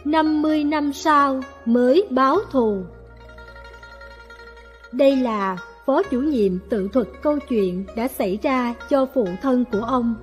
50 năm sau mới báo thù. Đây là phó chủ nhiệm tự thuật câu chuyện đã xảy ra cho phụ thân của ông.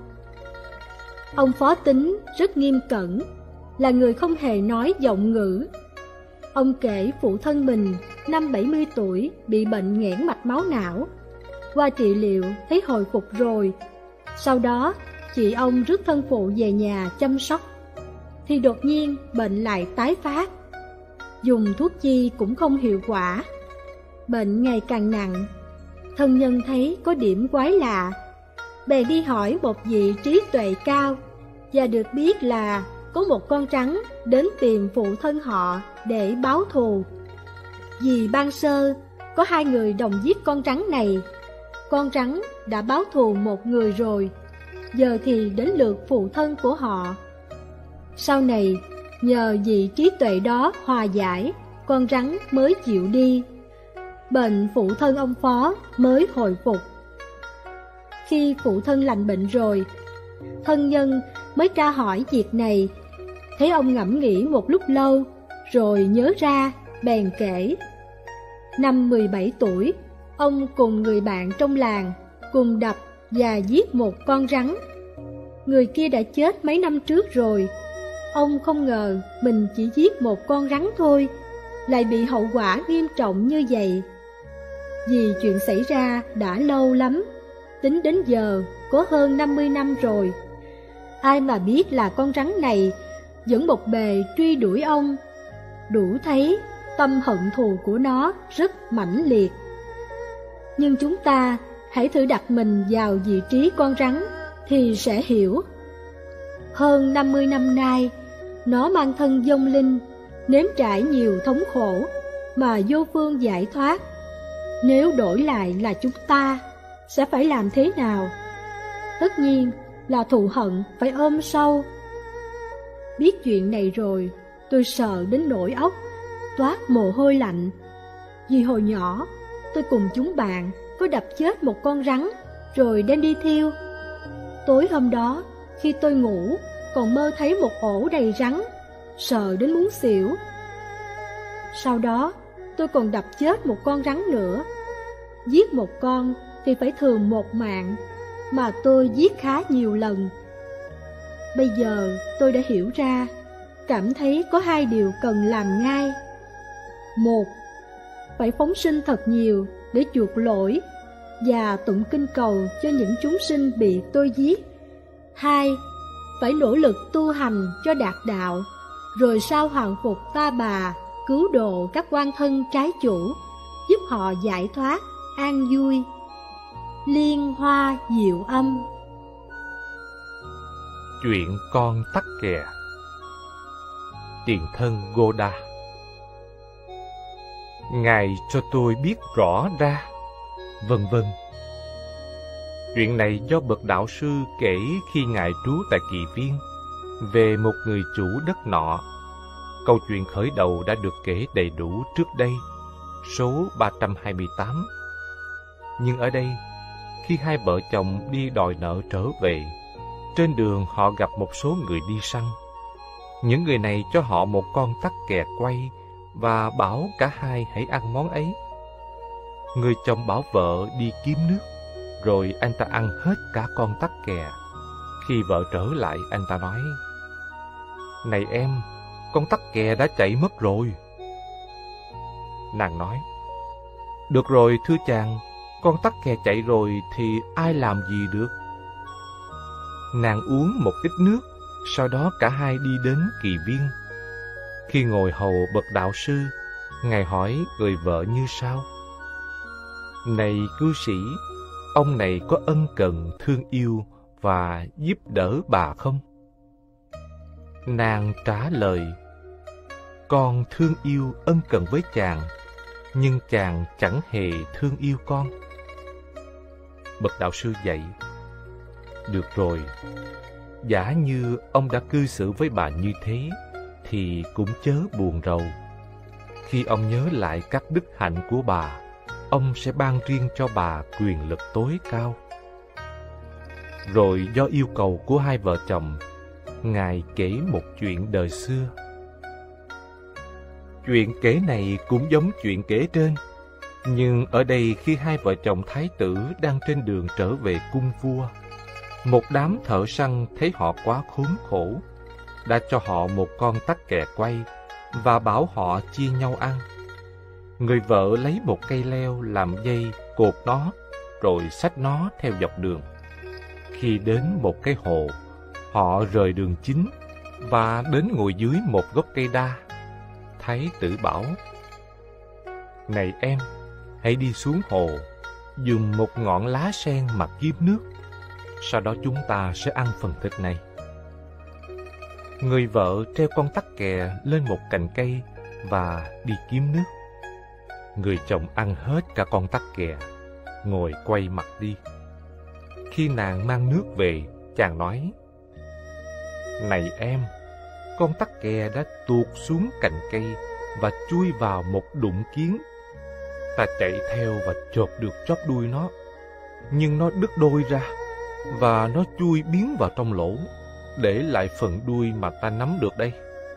Ông Phó Tính rất nghiêm cẩn, là người không hề nói giọng ngữ. Ông kể phụ thân mình năm 70 tuổi bị bệnh nghẽn mạch máu não. Qua trị liệu thấy hồi phục rồi. Sau đó chị ông rước thân phụ về nhà chăm sóc, thì đột nhiên bệnh lại tái phát. Dùng thuốc chi cũng không hiệu quả. Bệnh ngày càng nặng. Thân nhân thấy có điểm quái lạ, bèn đi hỏi một vị trí tuệ cao, và được biết là có một con rắn đến tìm phụ thân họ để báo thù. Vì ban sơ có 2 người đồng giết con rắn này. Con rắn đã báo thù một người rồi, giờ thì đến lượt phụ thân của họ. Sau này nhờ vị trí tuệ đó hòa giải, con rắn mới chịu đi. Bệnh phụ thân ông Phó mới hồi phục. Khi phụ thân lành bệnh rồi, thân nhân mới tra hỏi việc này. Thấy ông ngẫm nghĩ một lúc lâu, rồi nhớ ra, bèn kể. Năm 17 tuổi, ông cùng người bạn trong làng cùng đập và giết một con rắn. Người kia đã chết mấy năm trước rồi. Ông không ngờ mình chỉ giết một con rắn thôi, lại bị hậu quả nghiêm trọng như vậy. Vì chuyện xảy ra đã lâu lắm, tính đến giờ có hơn 50 năm rồi. Ai mà biết là con rắn này vẫn một bề truy đuổi ông. Đủ thấy tâm hận thù của nó rất mãnh liệt. Nhưng chúng ta hãy thử đặt mình vào vị trí con rắn thì sẽ hiểu. Hơn 50 năm nay, nó mang thân vong linh, nếm trải nhiều thống khổ mà vô phương giải thoát. Nếu đổi lại là chúng ta, sẽ phải làm thế nào? Tất nhiên là thù hận phải ôm sâu. Biết chuyện này rồi, tôi sợ đến nỗi óc toát mồ hôi lạnh. Vì hồi nhỏ, tôi cùng chúng bạn có đập chết một con rắn rồi đem đi thiêu. Tối hôm đó, khi tôi ngủ, còn mơ thấy một ổ đầy rắn, sợ đến muốn xỉu. Sau đó, tôi còn đập chết một con rắn nữa. Giết một con thì phải thường một mạng, mà tôi giết khá nhiều lần. Bây giờ tôi đã hiểu ra, cảm thấy có 2 điều cần làm ngay. 1. Phải phóng sinh thật nhiều để chuộc lỗi và tụng kinh cầu cho những chúng sinh bị tôi giết. 2. Phải nỗ lực tu hành cho đạt đạo, rồi sau hoàn phục ta bà, cứu độ các oan thân trái chủ, giúp họ giải thoát, an vui. Liên Hoa Diệu Âm. Chuyện con tắc kè. Tiền thân Goda. Ngài cho tôi biết rõ ra, vân vân. Chuyện này do bậc đạo sư kể khi Ngài trú tại Kỳ Viên, về một người chủ đất nọ. Câu chuyện khởi đầu đã được kể đầy đủ trước đây, số 328. Nhưng ở đây, khi hai vợ chồng đi đòi nợ trở về, trên đường họ gặp một số người đi săn. Những người này cho họ một con tắc kè quay và bảo cả hai hãy ăn món ấy. Người chồng bảo vợ đi kiếm nước, rồi anh ta ăn hết cả con tắc kè. Khi vợ trở lại, anh ta nói: "Này em, con tắc kè đã chạy mất rồi." Nàng nói: "Được rồi thưa chàng, con tắc kè chạy rồi thì ai làm gì được?" Nàng uống một ít nước, sau đó cả hai đi đến Kỳ Viên. Khi ngồi hầu bậc đạo sư, Ngài hỏi người vợ như sau: "Này cư sĩ, ông này có ân cần thương yêu và giúp đỡ bà không?" Nàng trả lời: "Con thương yêu ân cần với chàng, nhưng chàng chẳng hề thương yêu con." Bậc đạo sư dạy: "Được rồi, giả như ông đã cư xử với bà như thế, thì cũng chớ buồn rầu. Khi ông nhớ lại các đức hạnh của bà, ông sẽ ban riêng cho bà quyền lực tối cao." Rồi do yêu cầu của hai vợ chồng, Ngài kể một chuyện đời xưa. Chuyện kể này cũng giống chuyện kể trên, nhưng ở đây khi hai vợ chồng thái tử đang trên đường trở về cung vua, một đám thợ săn thấy họ quá khốn khổ, đã cho họ một con tắc kè quay và bảo họ chia nhau ăn. Người vợ lấy một cây leo làm dây cột nó, rồi xách nó theo dọc đường. Khi đến một cái hồ, họ rời đường chính và đến ngồi dưới một gốc cây đa. Thái tử bảo: "Này em, hãy đi xuống hồ, dùng một ngọn lá sen mà kiếm nước. Sau đó chúng ta sẽ ăn phần thịt này." Người vợ treo con tắc kè lên một cành cây và đi kiếm nước. Người chồng ăn hết cả con tắc kè, ngồi quay mặt đi. Khi nàng mang nước về, chàng nói: "Này em, con tắc kè đã tuột xuống cành cây và chui vào một đụng kiến. Ta chạy theo và chộp được chóp đuôi nó, nhưng nó đứt đôi ra và nó chui biến vào trong lỗ, để lại phần đuôi mà ta nắm được đây."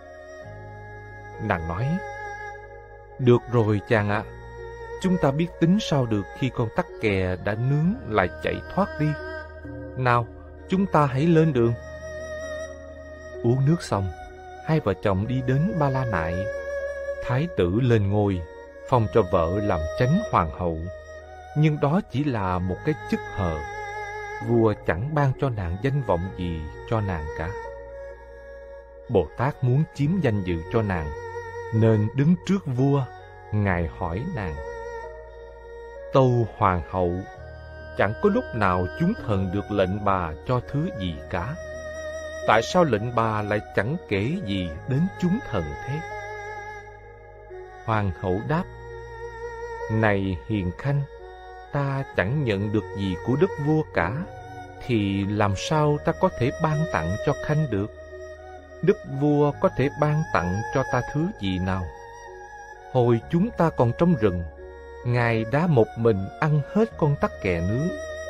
Nàng nói: "Được rồi chàng ạ, chúng ta biết tính sao được khi con tắc kè đã nướng lại chạy thoát đi. Nào, chúng ta hãy lên đường." Uống nước xong, hai vợ chồng đi đến Ba La Nại. Thái tử lên ngôi, phong cho vợ làm chánh hoàng hậu, nhưng đó chỉ là một cái chức hờ. Vua chẳng ban cho nàng danh vọng gì cho nàng cả. Bồ Tát muốn chiếm danh dự cho nàng, nên đứng trước vua, ngài hỏi nàng: "Tâu hoàng hậu, chẳng có lúc nào chúng thần được lệnh bà cho thứ gì cả. Tại sao lệnh bà lại chẳng kể gì đến chúng thần thế?" Hoàng hậu đáp: "Này hiền khanh, ta chẳng nhận được gì của đức vua cả, thì làm sao ta có thể ban tặng cho khanh được? Đức vua có thể ban tặng cho ta thứ gì nào? Hồi chúng ta còn trong rừng, ngài đã một mình ăn hết con tắc kè nướng."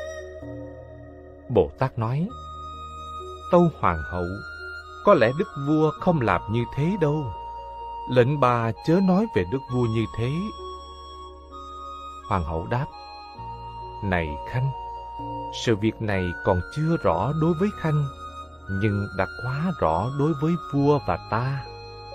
Bồ Tát nói: "Tâu hoàng hậu, có lẽ đức vua không làm như thế đâu. Lệnh bà chớ nói về đức vua như thế." Hoàng hậu đáp: "Này khanh, sự việc này còn chưa rõ đối với khanh, nhưng đã quá rõ đối với vua và ta."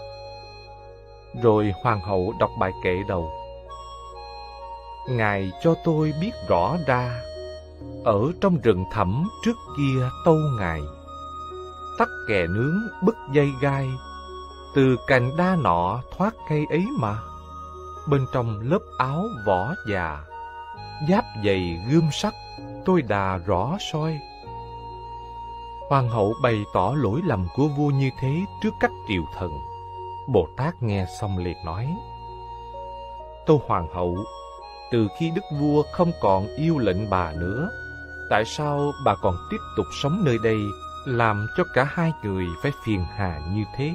Rồi hoàng hậu đọc bài kệ đầu: "Ngài cho tôi biết rõ ra, ở trong rừng thẳm trước kia tâu ngài, tắc kè nướng bứt dây gai, từ cành đa nọ thoát cây ấy mà. Bên trong lớp áo vỏ già, giáp dày gươm sắt, tôi đà rõ soi." Hoàng hậu bày tỏ lỗi lầm của vua như thế trước các triều thần. Bồ Tát nghe xong liền nói: "Tâu hoàng hậu, từ khi đức vua không còn yêu lệnh bà nữa, tại sao bà còn tiếp tục sống nơi đây, làm cho cả hai người phải phiền hà như thế?"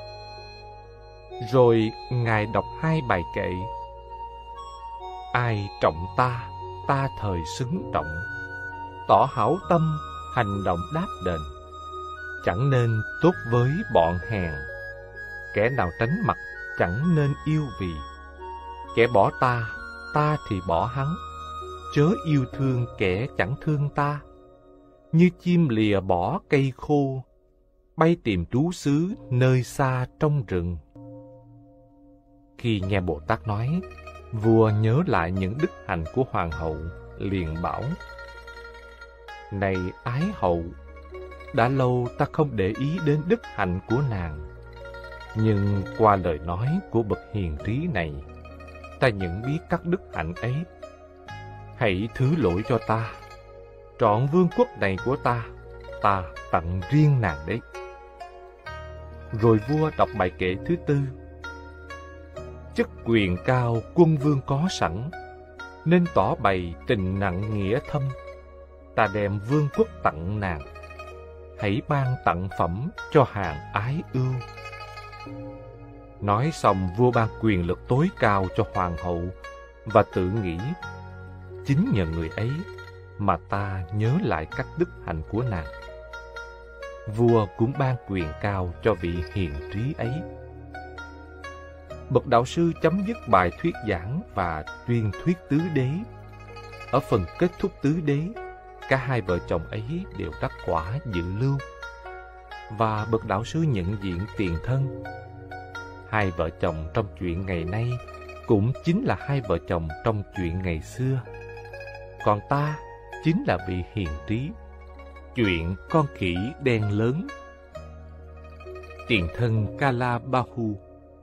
Rồi ngài đọc hai bài kệ: "Ai trọng ta, ta thời xứng trọng, tỏ hảo tâm, hành động đáp đền. Chẳng nên tốt với bọn hèn, kẻ nào tránh mặt chẳng nên yêu vì. Kẻ bỏ ta, ta thì bỏ hắn, chớ yêu thương kẻ chẳng thương ta. Như chim lìa bỏ cây khô, bay tìm trú xứ nơi xa trong rừng." Khi nghe Bồ Tát nói, vua nhớ lại những đức hạnh của hoàng hậu, liền bảo: "Này ái hậu, đã lâu ta không để ý đến đức hạnh của nàng, nhưng qua lời nói của bậc hiền trí này, ta nhận biết các đức hạnh ấy. Hãy thứ lỗi cho ta, trọn vương quốc này của ta tặng riêng nàng đấy." Rồi vua đọc bài kệ thứ tư: "Chức quyền cao quân vương có sẵn, nên tỏ bày tình nặng nghĩa thâm. Ta đem vương quốc tặng nàng, hãy ban tặng phẩm cho hàng ái ưu." Nói xong, vua ban quyền lực tối cao cho hoàng hậu và tự nghĩ: chính nhờ người ấy mà ta nhớ lại các đức hạnh của nàng. Vua cũng ban quyền cao cho vị hiền trí ấy. bậc đạo sư chấm dứt bài thuyết giảng và tuyên thuyết tứ đế. Ở phần kết thúc tứ đế, cả hai vợ chồng ấy đều đắc quả dự lưu. Và bậc đạo sư nhận diện tiền thân. Hai vợ chồng trong chuyện ngày nay cũng chính là hai vợ chồng trong chuyện ngày xưa. Còn ta chính là vị hiền trí, chuyện con khỉ đen lớn. Tiền thân Kalabahu.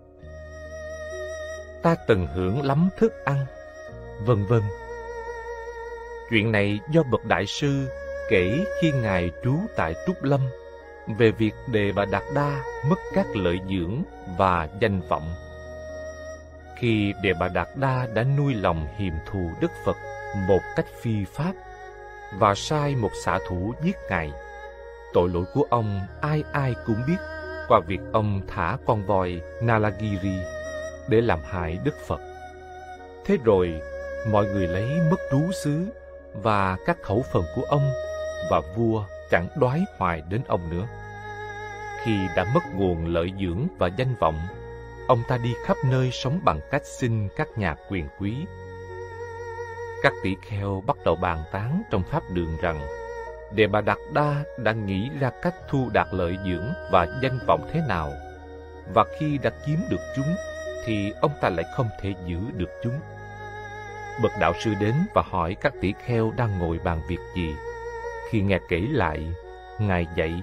Ta từng hưởng lắm thức ăn, vân vân. Chuyện này do bậc đại sư kể khi ngài trú tại Trúc Lâm về việc Đề Bà Đạt Đa mất các lợi dưỡng và danh vọng. Khi Đề Bà Đạt Đa đã nuôi lòng hiềm thù Đức Phật một cách phi pháp và sai một xạ thủ giết ngài, tội lỗi của ông ai ai cũng biết qua việc ông thả con voi Nalagiri để làm hại Đức Phật. Thế rồi mọi người lấy mất trú xứ và các khẩu phần của ông, và vua chẳng đoái hoài đến ông nữa. Khi đã mất nguồn lợi dưỡng và danh vọng, ông ta đi khắp nơi sống bằng cách xin các nhà quyền quý. Các tỷ kheo bắt đầu bàn tán trong pháp đường rằng Đề Bà Đạt Đa đã nghĩ ra cách thu đạt lợi dưỡng và danh vọng thế nào, và khi đã kiếm được chúng thì ông ta lại không thể giữ được chúng. Bậc đạo sư đến và hỏi các tỷ kheo đang ngồi bàn việc gì. Khi nghe kể lại, ngài dạy: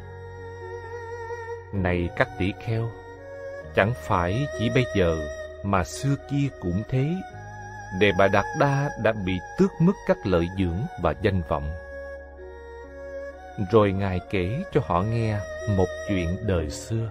Này các tỷ kheo, chẳng phải chỉ bây giờ mà xưa kia cũng thế. Đề Bà Đạt Đa đã bị tước mất các lợi dưỡng và danh vọng. Rồi ngài kể cho họ nghe một chuyện đời xưa.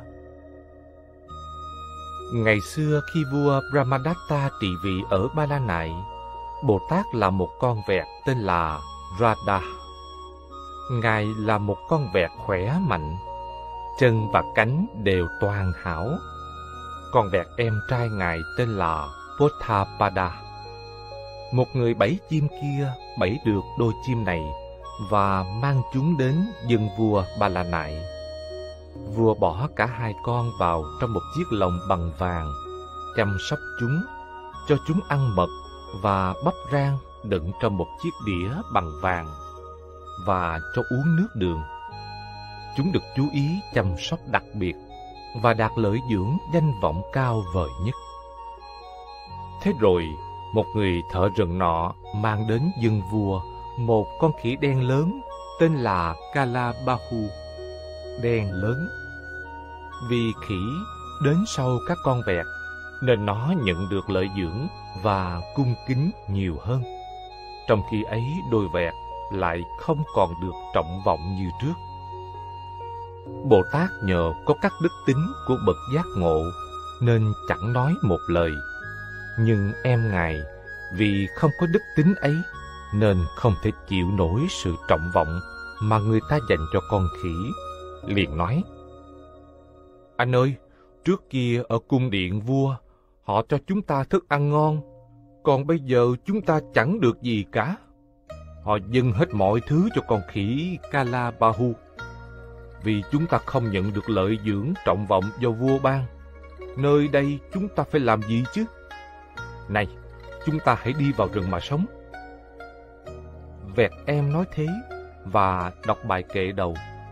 Ngày xưa khi vua Brahmadatta trị vì ở Ba La Nại, Bồ Tát là một con vẹt tên là Radha. Ngài là một con vẹt khỏe mạnh, chân và cánh đều toàn hảo. Con vẹt em trai ngài tên là Potthapada. Một người bẫy chim kia bẫy được đôi chim này và mang chúng đến dâng vua Ba La Nại. Vua bỏ cả hai con vào trong một chiếc lồng bằng vàng, chăm sóc chúng, cho chúng ăn mật và bắp rang đựng trong một chiếc đĩa bằng vàng, và cho uống nước đường. Chúng được chú ý chăm sóc đặc biệt và đạt lợi dưỡng danh vọng cao vời nhất. Thế rồi, một người thợ rừng nọ mang đến dâng vua một con khỉ đen lớn tên là Kalabahu, đen lớn. Vì khỉ đến sau các con vẹt nên nó nhận được lợi dưỡng và cung kính nhiều hơn. Trong khi ấy đôi vẹt lại không còn được trọng vọng như trước. Bồ Tát nhờ có các đức tính của bậc giác ngộ nên chẳng nói một lời. Nhưng em ngài vì không có đức tính ấy nên không thể chịu nổi sự trọng vọng mà người ta dành cho con khỉ, liền nói: Anh ơi, trước kia ở cung điện vua, họ cho chúng ta thức ăn ngon, còn bây giờ chúng ta chẳng được gì cả. Họ dâng hết mọi thứ cho con khỉ Kalabahu. Vì chúng ta không nhận được lợi dưỡng trọng vọng do vua ban, nơi đây chúng ta phải làm gì chứ? Này, chúng ta hãy đi vào rừng mà sống. Vẹt em nói thế và đọc bài kệ đầu.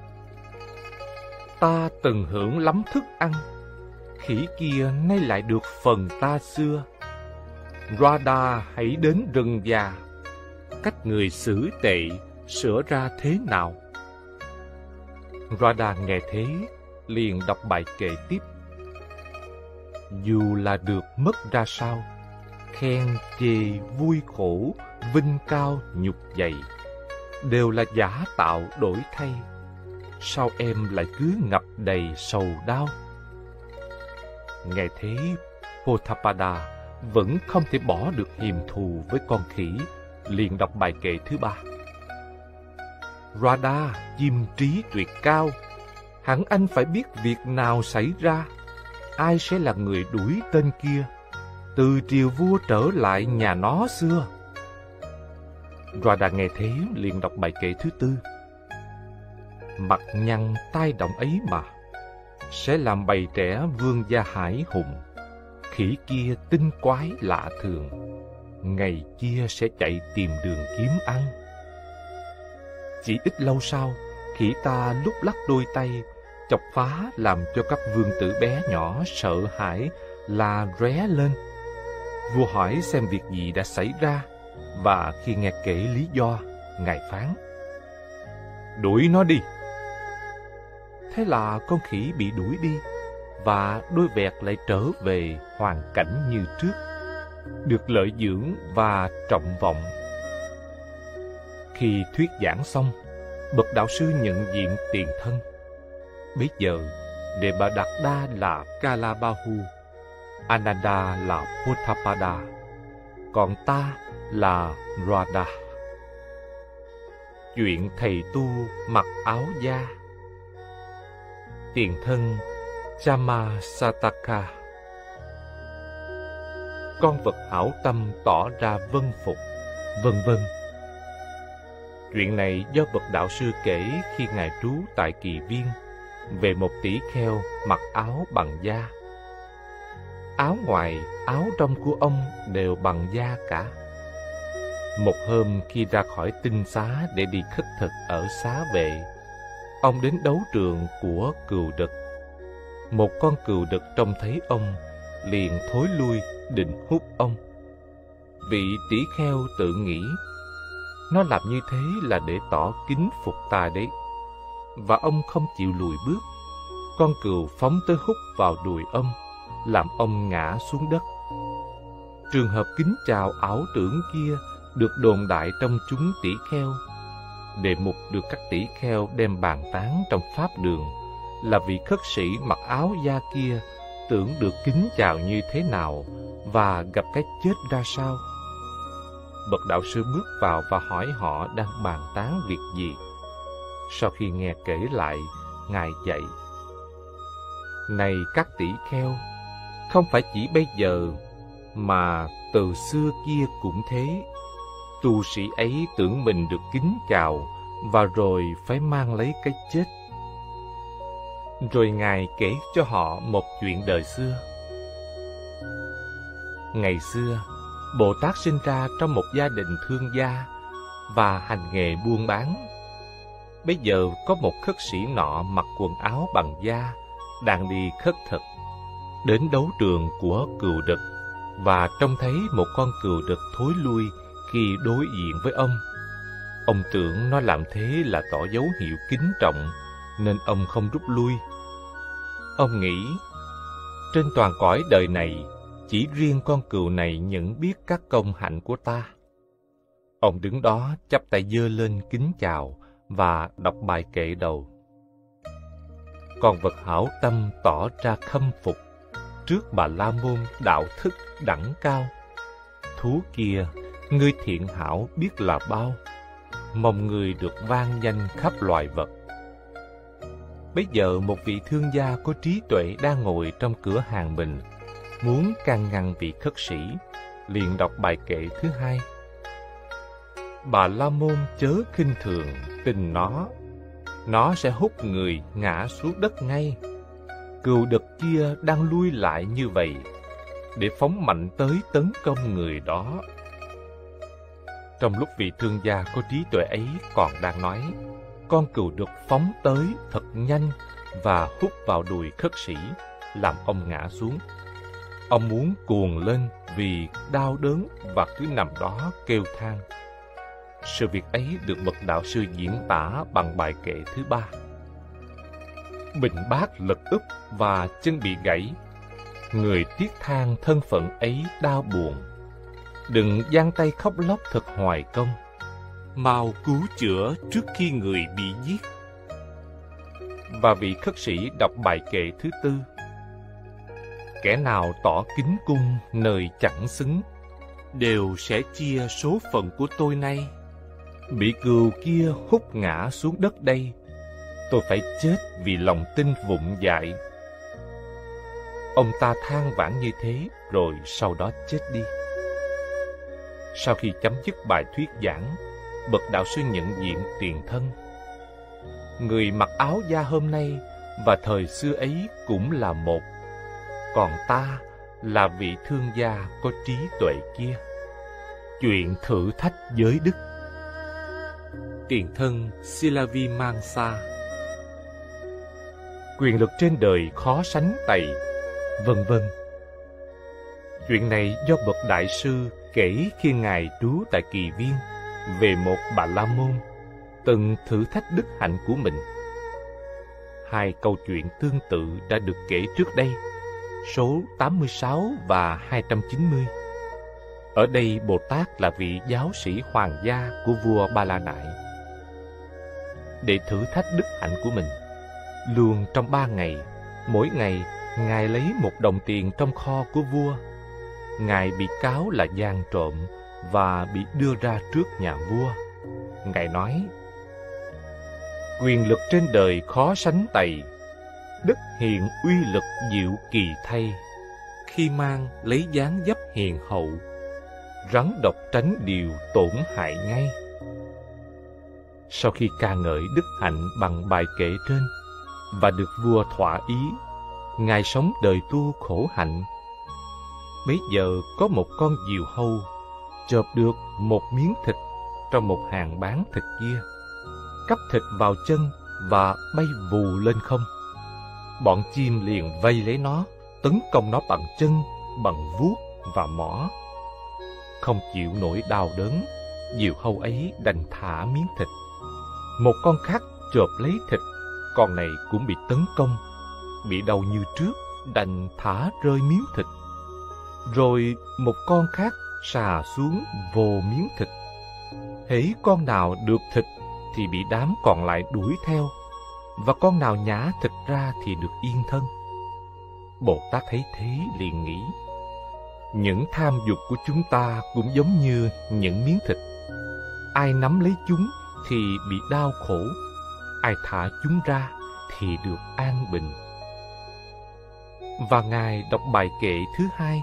Ta từng hưởng lắm thức ăn, khỉ kia nay lại được phần ta xưa. Radha hãy đến rừng già, cách người xử tệ sửa ra thế nào? Radha nghe thế liền đọc bài kệ tiếp. Dù là được mất ra sao, khen chê vui khổ, vinh cao nhục dày, đều là giả tạo đổi thay. Sao em lại cứ ngập đầy sầu đau? Nghe thế, Potthapada vẫn không thể bỏ được hiềm thù với con khỉ, liền đọc bài kệ thứ 3. Radha, chim trí tuyệt cao, hẳn anh phải biết việc nào xảy ra, ai sẽ là người đuổi tên kia, từ triều vua trở lại nhà nó xưa. Radha nghe thế liền đọc bài kệ thứ 4. Mặt nhăn tai động ấy mà, sẽ làm bầy trẻ vương gia hải hùng, khỉ kia tinh quái lạ thường, ngày kia sẽ chạy tìm đường kiếm ăn. Chỉ ít lâu sau, khỉ ta lúc lắc đôi tay, chọc phá làm cho các vương tử bé nhỏ sợ hãi la ré lên. Vua hỏi xem việc gì đã xảy ra, và khi nghe kể lý do, ngài phán: đuổi nó đi. Thế là con khỉ bị đuổi đi, và đôi vẹt lại trở về hoàn cảnh như trước, được lợi dưỡng và trọng vọng. Khi thuyết giảng xong, bậc đạo sư nhận diện tiền thân. Bấy giờ, Đề Bà Đạt Đa là Kalabahu, Ananda là Potthapada, còn ta là Radha. Chuyện thầy tu mặc áo da. Tiền thân Chamasataka. Con vật hảo tâm tỏ ra vâng phục, vân vân. Chuyện này do bậc đạo sư kể khi ngài trú tại Kỳ Viên về một tỷ kheo mặc áo bằng da. Áo ngoài, áo trong của ông đều bằng da cả. Một hôm khi ra khỏi tinh xá để đi khất thực ở xá vệ, ông đến đấu trường của cừu đực. Một con cừu đực trông thấy ông, liền thối lui định hút ông. Vị tỷ kheo tự nghĩ, nó làm như thế là để tỏ kính phục ta đấy. Và ông không chịu lùi bước. Con cừu phóng tới hút vào đùi ông, làm ông ngã xuống đất. Trường hợp kính chào ảo tưởng kia được đồn đại trong chúng tỷ kheo. Đề mục được các tỷ kheo đem bàn tán trong pháp đường là vị khất sĩ mặc áo da kia tưởng được kính chào như thế nào và gặp cái chết ra sao. Bậc đạo sư bước vào và hỏi họ đang bàn tán việc gì. Sau khi nghe kể lại, ngài dạy: này các tỷ kheo, không phải chỉ bây giờ mà từ xưa kia cũng thế. Tu sĩ ấy tưởng mình được kính chào và rồi phải mang lấy cái chết. Rồi ngài kể cho họ một chuyện đời xưa. Ngày xưa, Bồ Tát sinh ra trong một gia đình thương gia và hành nghề buôn bán. Bây giờ có một khất sĩ nọ mặc quần áo bằng da, đang đi khất thực, đến đấu trường của cừu đực và trông thấy một con cừu đực thối lui khi đối diện với ông. Ông tưởng nó làm thế là tỏ dấu hiệu kính trọng, nên ông không rút lui. Ông nghĩ, trên toàn cõi đời này, chỉ riêng con cừu này nhận biết các công hạnh của ta. Ông đứng đó chắp tay giơ lên kính chào và đọc bài kệ đầu. Con vật hảo tâm tỏ ra khâm phục trước Bà La Môn đạo thức đẳng cao. Thú kia, ngươi thiện hảo biết là bao, mong người được vang danh khắp loài vật. Bây giờ một vị thương gia có trí tuệ đang ngồi trong cửa hàng mình, muốn can ngăn vị khất sĩ, liền đọc bài kệ thứ hai. Bà La Môn chớ khinh thường tình nó sẽ hút người ngã xuống đất ngay. Cừu đực kia đang lui lại như vậy, để phóng mạnh tới tấn công người đó. Trong lúc vị thương gia có trí tuệ ấy còn đang nói, con cừu đực phóng tới thật nhanh và hút vào đùi khất sĩ, làm ông ngã xuống. Ông muốn cuồng lên vì đau đớn và cứ nằm đó kêu than. Sự việc ấy được bậc đạo sư diễn tả bằng bài kệ thứ 3. Bình bát lật úp và chân bị gãy, người tiếc than thân phận ấy đau buồn. Đừng giang tay khóc lóc thật hoài công, mau cứu chữa trước khi người bị giết. Và vị khất sĩ đọc bài kệ thứ 4. Kẻ nào tỏ kính cung nơi chẳng xứng, đều sẽ chia số phận của tôi nay. Bị cừu kia hút ngã xuống đất đây, tôi phải chết vì lòng tin vụng dại. Ông ta than vãn như thế rồi sau đó chết đi. Sau khi chấm dứt bài thuyết giảng, bậc đạo sư nhận diện tiền thân. Người mặc áo da hôm nay và thời xưa ấy cũng là một, còn ta là vị thương gia có trí tuệ kia. Chuyện thử thách giới đức. Tiền thân Silavimangsa. Quyền lực trên đời khó sánh tày, vân vân. Chuyện này do bậc đại sư kể khi ngài trú tại Kỳ Viên về một Bà La Môn từng thử thách đức hạnh của mình. Hai câu chuyện tương tự đã được kể trước đây, số 86 và 290. Ở đây Bồ Tát là vị giáo sĩ hoàng gia của vua Ba La Nại. Để thử thách đức hạnh của mình, luôn trong 3 ngày, mỗi ngày ngài lấy 1 đồng tiền trong kho của vua. Ngài bị cáo là gian trộm và bị đưa ra trước nhà vua. Ngài nói: quyền lực trên đời khó sánh tày, đức hiền uy lực diệu kỳ thay. Khi mang lấy dáng dấp hiền hậu, rắn độc tránh điều tổn hại ngay. Sau khi ca ngợi đức hạnh bằng bài kệ trên và được vua thỏa ý, ngài sống đời tu khổ hạnh. Bấy giờ có một con diều hâu chộp được một miếng thịt trong một hàng bán thịt kia, cắp thịt vào chân và bay vù lên không. Bọn chim liền vây lấy nó, tấn công nó bằng chân, bằng vuốt và mỏ. Không chịu nổi đau đớn, diều hâu ấy đành thả miếng thịt. Một con khác chộp lấy thịt, con này cũng bị tấn công, bị đau như trước, đành thả rơi miếng thịt. Rồi một con khác xà xuống vồ miếng thịt. Hễ con nào được thịt thì bị đám còn lại đuổi theo, và con nào nhả thịt ra thì được yên thân. Bồ Tát thấy thế liền nghĩ: những tham dục của chúng ta cũng giống như những miếng thịt. Ai nắm lấy chúng thì bị đau khổ, ai thả chúng ra thì được an bình. Và ngài đọc bài kệ thứ 2: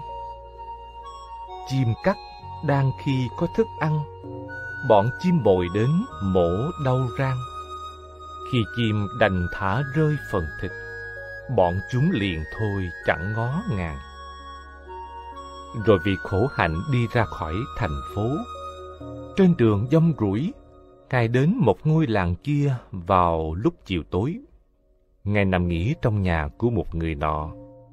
chim cắt đang khi có thức ăn, bọn chim bồi đến mổ đau rang. Khi chim đành thả rơi phần thịt, bọn chúng liền thôi chẳng ngó ngàng. Rồi vì khổ hạnh đi ra khỏi thành phố. Trên đường dông rủi, ngài đến một ngôi làng kia vào lúc chiều tối. Ngài nằm nghỉ trong nhà của một người nọ.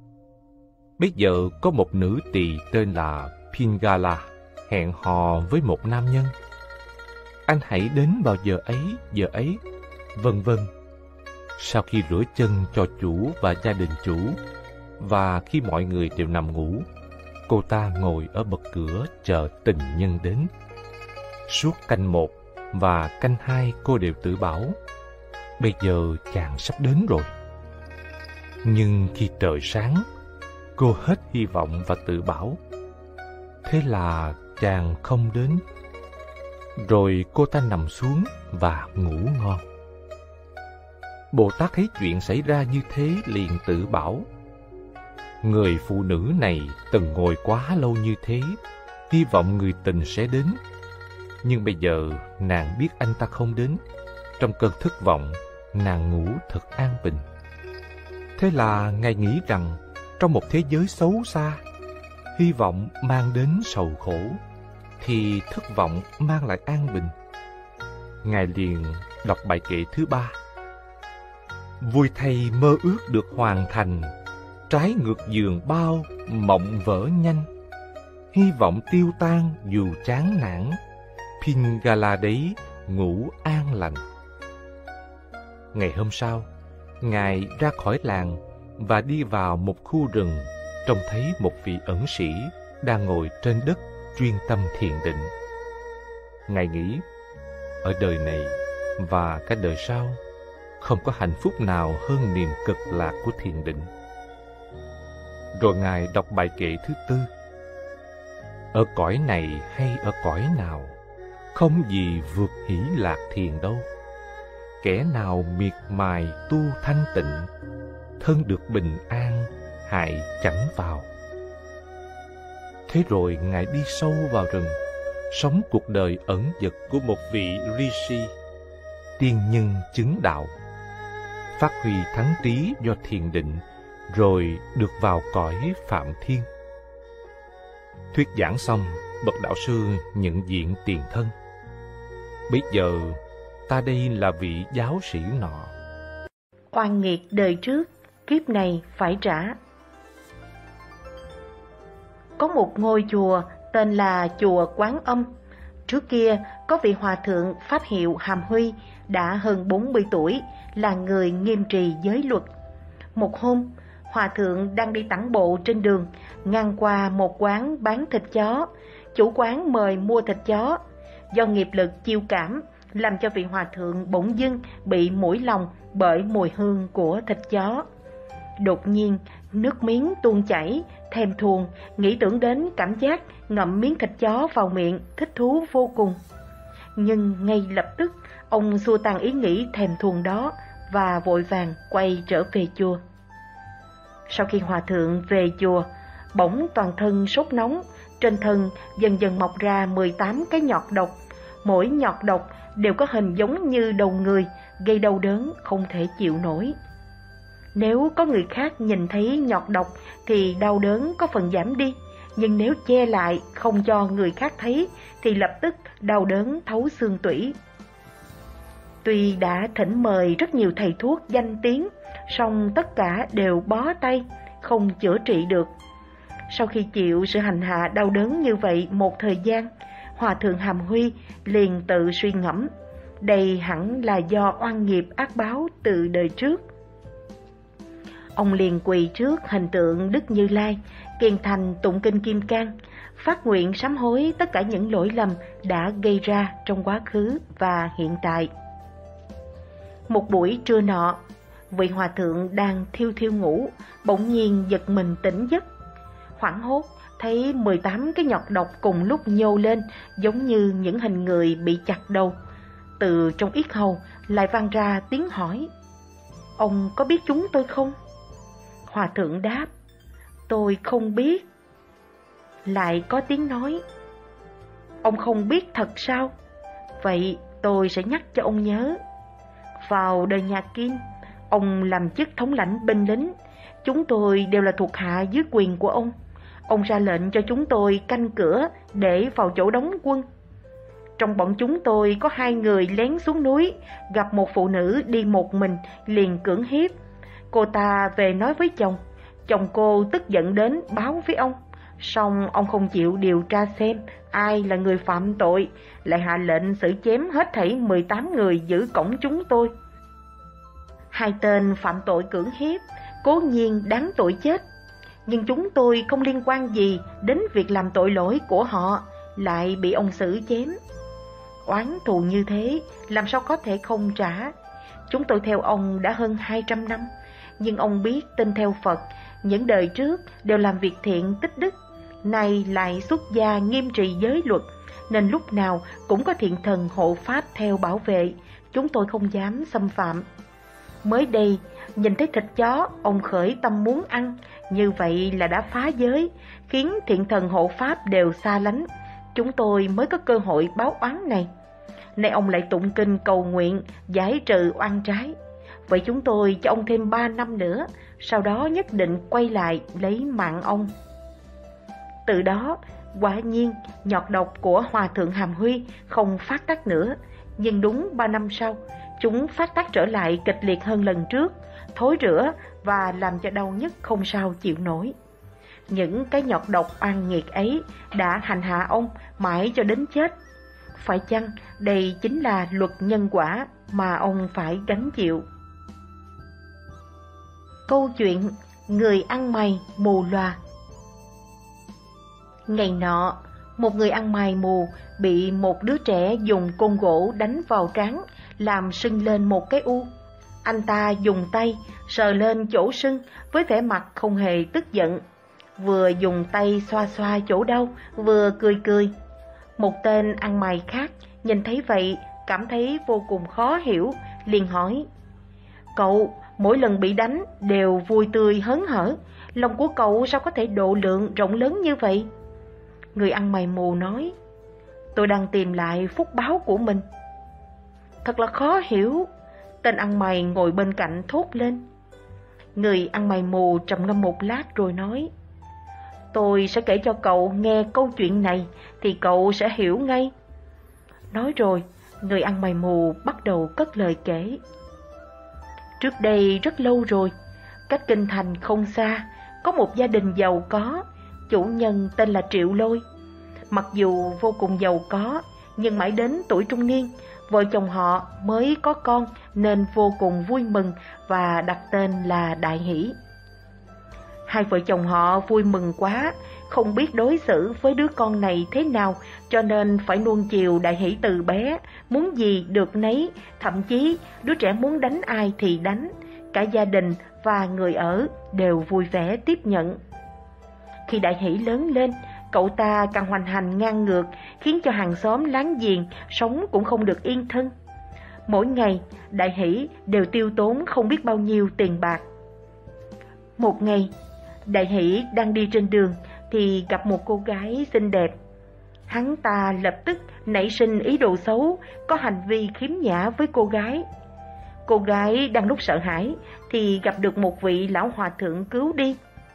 Bây giờ có một nữ tỳ tên là Pingala hẹn hò với một nam nhân. Anh hãy đến vào giờ ấy, vân vân. Sau khi rửa chân cho chủ và gia đình chủ, và khi mọi người đều nằm ngủ, cô ta ngồi ở bậc cửa chờ tình nhân đến. Suốt canh 1 và canh 2 cô đều tự bảo: bây giờ chàng sắp đến rồi. Nhưng khi trời sáng, cô hết hy vọng và tự bảo: thế là chàng không đến. Rồi cô ta nằm xuống và ngủ ngon. Bồ Tát thấy chuyện xảy ra như thế liền tự bảo: người phụ nữ này từng ngồi quá lâu như thế, hy vọng người tình sẽ đến. Nhưng bây giờ nàng biết anh ta không đến. Trong cơn thất vọng, nàng ngủ thật an bình. Thế là ngài nghĩ rằng trong một thế giới xấu xa, hy vọng mang đến sầu khổ, thì thất vọng mang lại an bình. Ngài liền đọc bài kệ thứ 3: vui thay mơ ước được hoàn thành, trái ngược giường bao mộng vỡ nhanh. Hy vọng tiêu tan dù chán nản, Pingala đấy ngủ an lành. Ngày hôm sau, ngài ra khỏi làng và đi vào một khu rừng, trông thấy một vị ẩn sĩ đang ngồi trên đất chuyên tâm thiền định. Ngài nghĩ, ở đời này và cả đời sau, không có hạnh phúc nào hơn niềm cực lạc của thiền định. Rồi ngài đọc bài kệ thứ 4: ở cõi này hay ở cõi nào, không gì vượt hỷ lạc thiền đâu. Kẻ nào miệt mài tu thanh tịnh, thân được bình an, hại chẳng vào. Thế rồi ngài đi sâu vào rừng, sống cuộc đời ẩn dật của một vị Rishi, tiên nhân chứng đạo, phát huy thắng trí do thiền định, rồi được vào cõi Phạm Thiên. Thuyết giảng xong, bậc đạo sư nhận diện tiền thân. Bây giờ ta đây là vị giáo sĩ nọ. Oan nghiệt đời trước, kiếp này phải trả. Có một ngôi chùa tên là chùa Quán Âm. Trước kia có vị hòa thượng pháp hiệu Hàm Huy, đã hơn 40 tuổi, là người nghiêm trì giới luật. Một hôm, hòa thượng đang đi tản bộ trên đường, ngang qua một quán bán thịt chó. Chủ quán mời mua thịt chó. Do nghiệp lực chiêu cảm, làm cho vị hòa thượng bỗng dưng bị mũi lòng bởi mùi hương của thịt chó. Đột nhiên, nước miếng tuôn chảy, thèm thuồng, nghĩ tưởng đến cảm giác ngậm miếng thịt chó vào miệng, thích thú vô cùng. Nhưng ngay lập tức, ông xua tan ý nghĩ thèm thuồng đó và vội vàng quay trở về chùa. Sau khi hòa thượng về chùa, bỗng toàn thân sốt nóng, trên thân dần dần mọc ra 18 cái nhọt độc. Mỗi nhọt độc đều có hình giống như đầu người, gây đau đớn không thể chịu nổi. Nếu có người khác nhìn thấy nhọt độc thì đau đớn có phần giảm đi, nhưng nếu che lại không cho người khác thấy thì lập tức đau đớn thấu xương tủy. Tuy đã thỉnh mời rất nhiều thầy thuốc danh tiếng, song tất cả đều bó tay, không chữa trị được. Sau khi chịu sự hành hạ đau đớn như vậy một thời gian, hòa thượng Hàm Huy liền tự suy ngẫm, đây hẳn là do oan nghiệp ác báo từ đời trước. Ông liền quỳ trước hình tượng Đức Như Lai, kiền thành tụng kinh Kim Cang, phát nguyện sám hối tất cả những lỗi lầm đã gây ra trong quá khứ và hiện tại. Một buổi trưa nọ, vị hòa thượng đang thiêu thiêu ngủ, bỗng nhiên giật mình tỉnh giấc. Hoảng hốt thấy 18 cái nhọt độc cùng lúc nhô lên, giống như những hình người bị chặt đầu. Từ trong yết hầu lại vang ra tiếng hỏi: "Ông có biết chúng tôi không?" Hòa thượng đáp: "Tôi không biết." Lại có tiếng nói: "Ông không biết thật sao? Vậy tôi sẽ nhắc cho ông nhớ. Vào đời nhà Kim, ông làm chức thống lãnh binh lính. Chúng tôi đều là thuộc hạ dưới quyền của ông. Ông ra lệnh cho chúng tôi canh cửa để vào chỗ đóng quân. Trong bọn chúng tôi có 2 người lén xuống núi, gặp một phụ nữ đi một mình, liền cưỡng hiếp. Cô ta về nói với chồng, chồng cô tức giận đến báo với ông. Song ông không chịu điều tra xem ai là người phạm tội, lại hạ lệnh xử chém hết thảy 18 người giữ cổng chúng tôi. 2 tên phạm tội cưỡng hiếp cố nhiên đáng tội chết, nhưng chúng tôi không liên quan gì đến việc làm tội lỗi của họ, lại bị ông xử chém. Oán thù như thế làm sao có thể không trả. Chúng tôi theo ông đã hơn 200 năm, nhưng ông biết tin theo Phật, những đời trước đều làm việc thiện tích đức, nay lại xuất gia nghiêm trì giới luật, nên lúc nào cũng có thiện thần hộ pháp theo bảo vệ, chúng tôi không dám xâm phạm. Mới đây, nhìn thấy thịt chó, ông khởi tâm muốn ăn, như vậy là đã phá giới, khiến thiện thần hộ pháp đều xa lánh. Chúng tôi mới có cơ hội báo oán này. Nay ông lại tụng kinh cầu nguyện, giải trừ oan trái. Vậy chúng tôi cho ông thêm 3 năm nữa, sau đó nhất định quay lại lấy mạng ông. Từ đó, quả nhiên, nhọt độc của Hòa thượng Hàm Huy không phát tác nữa. Nhưng đúng 3 năm sau, chúng phát tác trở lại kịch liệt hơn lần trước, thối rữa và làm cho đau nhức không sao chịu nổi. Những cái nhọt độc oan nghiệt ấy đã hành hạ ông mãi cho đến chết. Phải chăng đây chính là luật nhân quả mà ông phải gánh chịu? Câu chuyện người ăn mày mù lòa. Ngày nọ, một người ăn mày mù bị một đứa trẻ dùng côn gỗ đánh vào trán, làm sưng lên một cái u. Anh ta dùng tay sờ lên chỗ sưng với vẻ mặt không hề tức giận, vừa dùng tay xoa xoa chỗ đau, vừa cười cười. Một tên ăn mày khác nhìn thấy vậy, cảm thấy vô cùng khó hiểu, liền hỏi: "Cậu mỗi lần bị đánh đều vui tươi hớn hở, lòng của cậu sao có thể độ lượng rộng lớn như vậy?" Người ăn mày mù nói: "Tôi đang tìm lại phúc báo của mình." Thật là khó hiểu, tên ăn mày ngồi bên cạnh thốt lên. Người ăn mày mù trầm ngâm một lát rồi nói: Tôi sẽ kể cho cậu nghe câu chuyện này thì cậu sẽ hiểu ngay. Nói rồi, người ăn mày mù bắt đầu cất lời kể. Trước đây rất lâu rồi, cách kinh thành không xa, có một gia đình giàu có, chủ nhân tên là Triệu Lôi. Mặc dù vô cùng giàu có, nhưng mãi đến tuổi trung niên, vợ chồng họ mới có con nên vô cùng vui mừng và đặt tên là Đại Hỷ. Hai vợ chồng họ vui mừng quá, không biết đối xử với đứa con này thế nào, cho nên phải nuông chiều Đại Hỷ từ bé, muốn gì được nấy, thậm chí đứa trẻ muốn đánh ai thì đánh. Cả gia đình và người ở đều vui vẻ tiếp nhận. Khi Đại Hỷ lớn lên, cậu ta càng hoành hành ngang ngược, khiến cho hàng xóm láng giềng sống cũng không được yên thân. Mỗi ngày, Đại Hỷ đều tiêu tốn không biết bao nhiêu tiền bạc. Một ngày, Đại Hỷ đang đi trên đường thì gặp một cô gái xinh đẹp. Hắn ta lập tức nảy sinh ý đồ xấu, có hành vi khiếm nhã với cô gái. Cô gái đang lúc sợ hãi thì gặp được một vị lão hòa thượng cứu đi.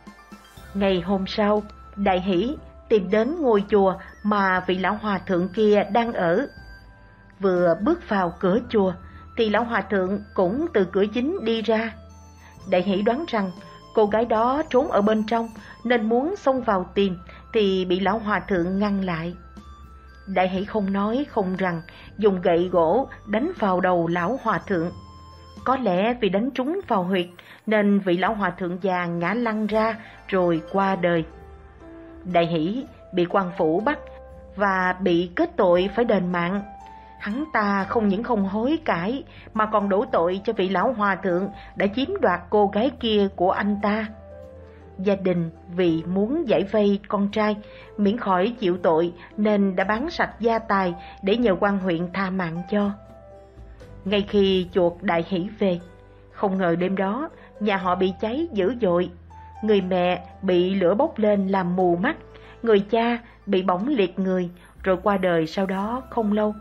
Ngày hôm sau, Đại Hỷ tìm đến ngôi chùa mà vị lão hòa thượng kia đang ở. Vừa bước vào cửa chùa thì lão hòa thượng cũng từ cửa chính đi ra. Đại Hỷ đoán rằng cô gái đó trốn ở bên trong nên muốn xông vào tìm thì bị lão hòa thượng ngăn lại. Đại Hỷ không nói không rằng, dùng gậy gỗ đánh vào đầu lão hòa thượng. Có lẽ vì đánh trúng vào huyệt nên vị lão hòa thượng già ngã lăn ra rồi qua đời. Đại Hỷ bị quan phủ bắt và bị kết tội phải đền mạng. Hắn ta không những không hối cải mà còn đổ tội cho vị lão hòa thượng đã chiếm đoạt cô gái kia của anh ta. Gia đình vì muốn giải vây con trai miễn khỏi chịu tội nên đã bán sạch gia tài để nhờ quan huyện tha mạng cho. Ngay khi chuột Đại Hỷ về, không ngờ đêm đó nhà họ bị cháy dữ dội. Người mẹ bị lửa bốc lên làm mù mắt, người cha bị bỏng liệt người rồi qua đời sau đó không lâu.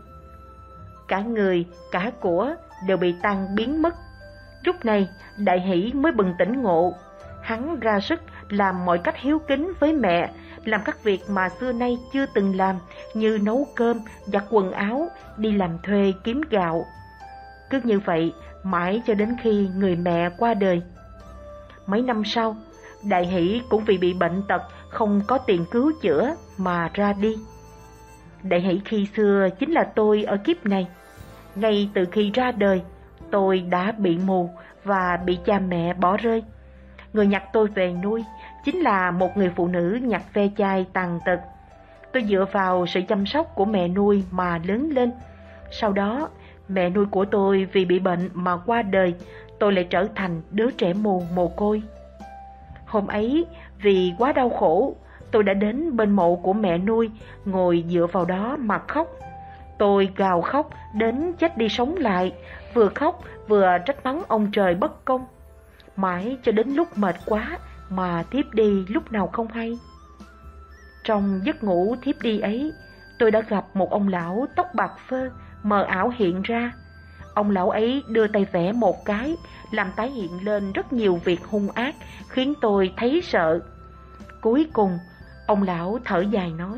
Cả người, cả của đều bị tan biến mất. Lúc này Đại Hỷ mới bừng tỉnh ngộ. Hắn ra sức làm mọi cách hiếu kính với mẹ, làm các việc mà xưa nay chưa từng làm như nấu cơm, giặt quần áo, đi làm thuê kiếm gạo. Cứ như vậy mãi cho đến khi người mẹ qua đời. Mấy năm sau, Đại Hỷ cũng vì bị bệnh tật không có tiền cứu chữa mà ra đi. Đại Hỷ khi xưa chính là tôi ở kiếp này. Ngay từ khi ra đời, tôi đã bị mù và bị cha mẹ bỏ rơi. Người nhặt tôi về nuôi chính là một người phụ nữ nhặt ve chai tàn tật. Tôi dựa vào sự chăm sóc của mẹ nuôi mà lớn lên. Sau đó, mẹ nuôi của tôi vì bị bệnh mà qua đời, tôi lại trở thành đứa trẻ mù mồ côi. Hôm ấy, vì quá đau khổ, tôi đã đến bên mộ của mẹ nuôi, ngồi dựa vào đó mà khóc. Tôi gào khóc đến chết đi sống lại, vừa khóc vừa trách mắng ông trời bất công. Mãi cho đến lúc mệt quá mà thiếp đi lúc nào không hay. Trong giấc ngủ thiếp đi ấy, tôi đã gặp một ông lão tóc bạc phơ, mờ ảo hiện ra. Ông lão ấy đưa tay vẽ một cái, làm tái hiện lên rất nhiều việc hung ác, khiến tôi thấy sợ. Cuối cùng, ông lão thở dài nói: